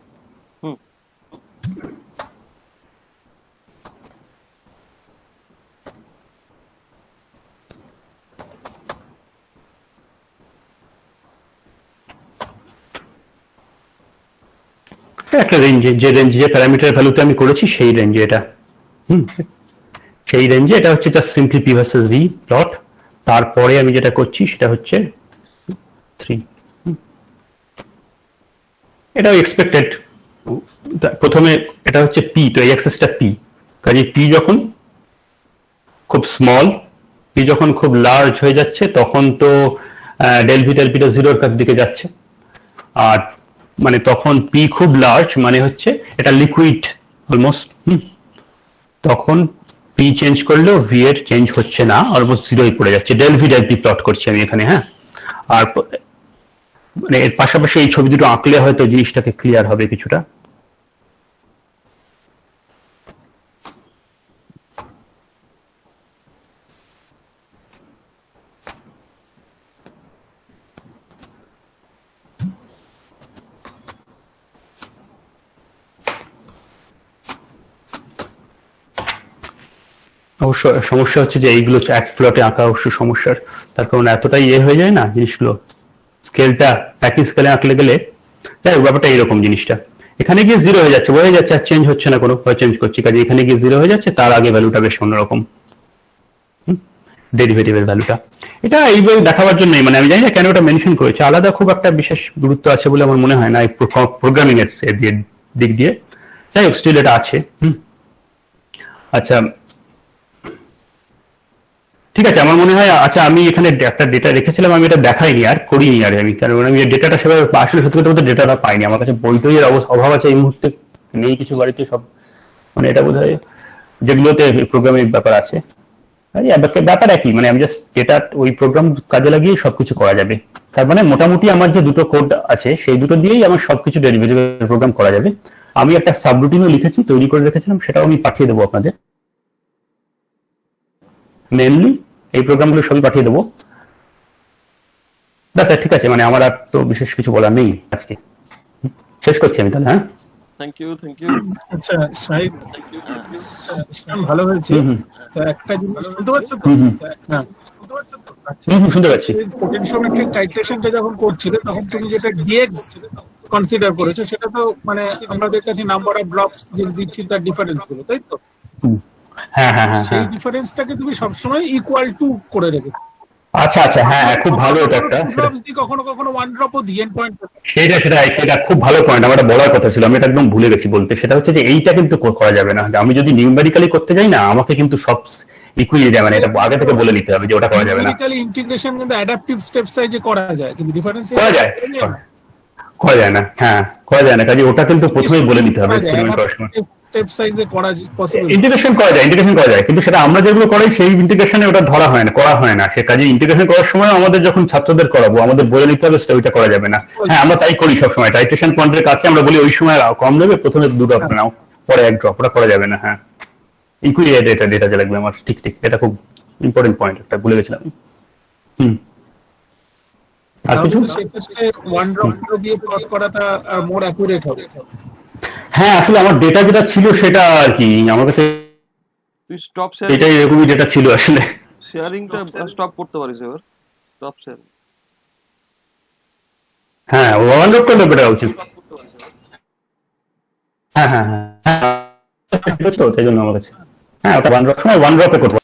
একটা রেঞ্জে, যে রেঞ্জে যে প্যারামিটার ভ্যালুতে আমি করেছি সেই রেঞ্জে এটা, সেই রেঞ্জে এটা হচ্ছে just simply P versus V plot. তারপরে আমি যেটা করছি সেটা হচ্ছে 3, এটাও এক্সপেক্টেড। প্রথমে এটা হচ্ছে পি, তো এই অ্যাক্সেসটা পি, কাজে পি যখন খুব স্মল, পি যখন খুব লার্জ হয়ে যাচ্ছে তখন তো ডেল ভি ডেল পিটা জিরোর দিকে যাচ্ছে। আর মানে তখন পি খুব লার্জ মানে হচ্ছে এটা লিকুইড অলমোস্ট, তখন পি চেঞ্জ করলেও ভি এর চেঞ্জ হচ্ছে না, অলমোস্ট জিরোই পড়ে যাচ্ছে। Del V del P plot করছি আমি এখানে। হ্যাঁ, আর মানে এর পাশাপাশি এই ছবি দুটো আঁকলে হয়তো জিনিসটাকে ক্লিয়ার হবে কিছুটা। অবশ্য সমস্যা হচ্ছে যে এইগুলো এক প্লটে আঁকা অবশ্য সমস্যার, তার কারণ এতটাই হয়ে যায় না জিনিসগুলো, স্কেলটা একই স্কেলে আঁকলে গেলে। যাই হোক, ব্যাপারটা এইরকম, জিনিসটা এখানে গিয়ে জিরো হয়ে যাচ্ছে, বোঝা যাচ্ছে আর চেঞ্জ হচ্ছে না কোনো, চেঞ্জ করছি, কাজে এখানে গিয়ে জিরো হয়ে যাচ্ছে, তার আগে ভ্যালুটা বেশ অন্যরকম ডেরিভেটিভের ভ্যালুটা। এটা এইভাবে দেখাবার জন্যই, মানে আমি জানি না কেন ওটা মেনশন করেছে, আলাদা খুব একটা বিশেষ গুরুত্ব আছে বলে আমার মনে হয় না এই প্রোগ্রামিং এর দিক দিয়ে। যাই হোক, স্টিল এটা আছে। আচ্ছা, ঠিক আছে, আমার মনে হয়। আচ্ছা, আমি এখানে একটা ডেটা রেখেছিলাম, আমি এটা দেখাইনি আর করিনি আর আমি, কারণ আমি ডেটাটা সেভাবে আসলে সত্যি কথা বলতে ডেটাটা পাইনি, আমার কাছে বই টইয়ের অভাব আছে এই মুহূর্তে, নেই কিছু বাড়িতে সব, মানে এটা বোধ হয় যেগুলোতে প্রোগ্রামিং ব্যাপার আছে ব্যাপার একই, মানে আমি জাস্ট ডেটা ওই প্রোগ্রাম কাজে লাগিয়ে সবকিছু করা যাবে। তার মানে মোটামুটি আমার যে দুটো কোড আছে সেই দুটো দিয়েই আমার সবকিছু ডেরিভেটিভ প্রোগ্রাম করা যাবে। আমি একটা সাবরুটিনও লিখেছি, তৈরি করে রেখেছিলাম, সেটাও আমি পাঠিয়ে দেবো আপনাদের, মেনলি এই প্রোগ্রামগুলো সবই পাঠিয়ে দেবো। ব্যাস, ঠিক আছে, মানে আমার আর তো বিশেষ কিছু বলার নেই আজকে, শেষ করছি আমি তাহলে। হ্যাঁ, থ্যাংক ইউ। আচ্ছা শাহিদ, ভালো হয়েছে। তো একটা জিনিস শুনতে পাচ্ছ তো? হ্যাঁ, শুনতে পাচ্ছি। পোটেনশিওমেট্রিক টাইট্রেশনটা যখন করছিলে তখন তুমি যেটা ডিএক্স কনসিডার করেছো, সেটা তো মানে আমাদের কাছে নাম্বার অফ ড্রপস যে দিচ্ছি তার ডিফারেন্স গুলো, তাই তো? হ্যাঁ হ্যাঁ হ্যাঁ সেই হ্যাঁ ডিফারেন্সটাকে তুমি সবসময় ইকুয়াল টু করে রেখে আচ্ছা আচ্ছা, হ্যাঁ খুব ভালো এটা একটা কখনো কখনো 1 ড্রপও দি এন্ড পয়েন্ট। সেটা খুব ভালো পয়েন্ট, আমার এটা বলার কথা ছিল, আমি এটা একদম ভুলে গেছি বলতে। সেটা হচ্ছে যে এইটা কিন্তু করা যাবে না, যে আমি যদি নিউমেরিক্যালি করতে যাই না, আমাকে কিন্তু সব ইকুয়ালি যাবে না, এটা আগে থেকে বলে নিতে হবে যে ওটা করা যাবে না। নিউমেরিক্যালি ইন্টিগ্রেশন কিন্তু অ্যাডাপটিভ স্টেপ সাইজে করা যায়, কিন্তু ডিফারেন্সিয়েশন করা যায় না। হ্যাঁ করা যায় না, কাজে ওটা কিন্তু প্রথমেই বলে নিতে হবে এক্সপেরিমেন্ট করার সময়। স্টেপ সাইজে করা পসিবল, ইন্টিগ্রেশন করা যায়, কিন্তু সেটা আমরা যেগুলো করাই সেই ইন্টিগ্রেশনে ওটা ধরা হয় না, করা হয় না। সে কাজে ইন্টিগ্রেশন করার সময় আমাদের যখন ছাত্রদের করাবো, আমাদের বলে নিতে হবে সেটা ওইটা করা যাবে না। হ্যাঁ আমরা তাই করি সব সময়, টাইট্রেশন পয়েন্টের কাছে আমরা বলি ওই সময় কম নেবে, প্রথমে 2 ড্রপ নাও, পরে 1 ড্রপ, ওটা করা যাবে না। হ্যাঁ ইকুইলিব্রিয়াম ডেটা যে লাগবে আমার, ঠিক ঠিক, এটা খুব ইম্পর্টেন্ট পয়েন্ট, একটা ভুলে গেছিলাম। আর কিছু? সেক্ষেত্রে 1 ড্রপ দিয়ে প্লট করাটা মোর অ্যাকুরেট হবে। হ্যাঁ আসলে আমার ডেটা যেটা ছিল সেটা আর কি, আমার কাছে তুই স্টপ শেয়ারিং, এটাই এরকমই ডেটা ছিল আসলে। শেয়ারিংটা স্টপ করতে পারিস এবার, স্টপ শেয়ারিং। হ্যাঁ 1 ড্রপ করলে বেটার উচিত। হ্যাঁ হ্যাঁ হ্যাঁ, তো তাই জন্য আমার কাছে, হ্যাঁ ওটা 1 ড্রপ সময় 1 ড্রপে করবো।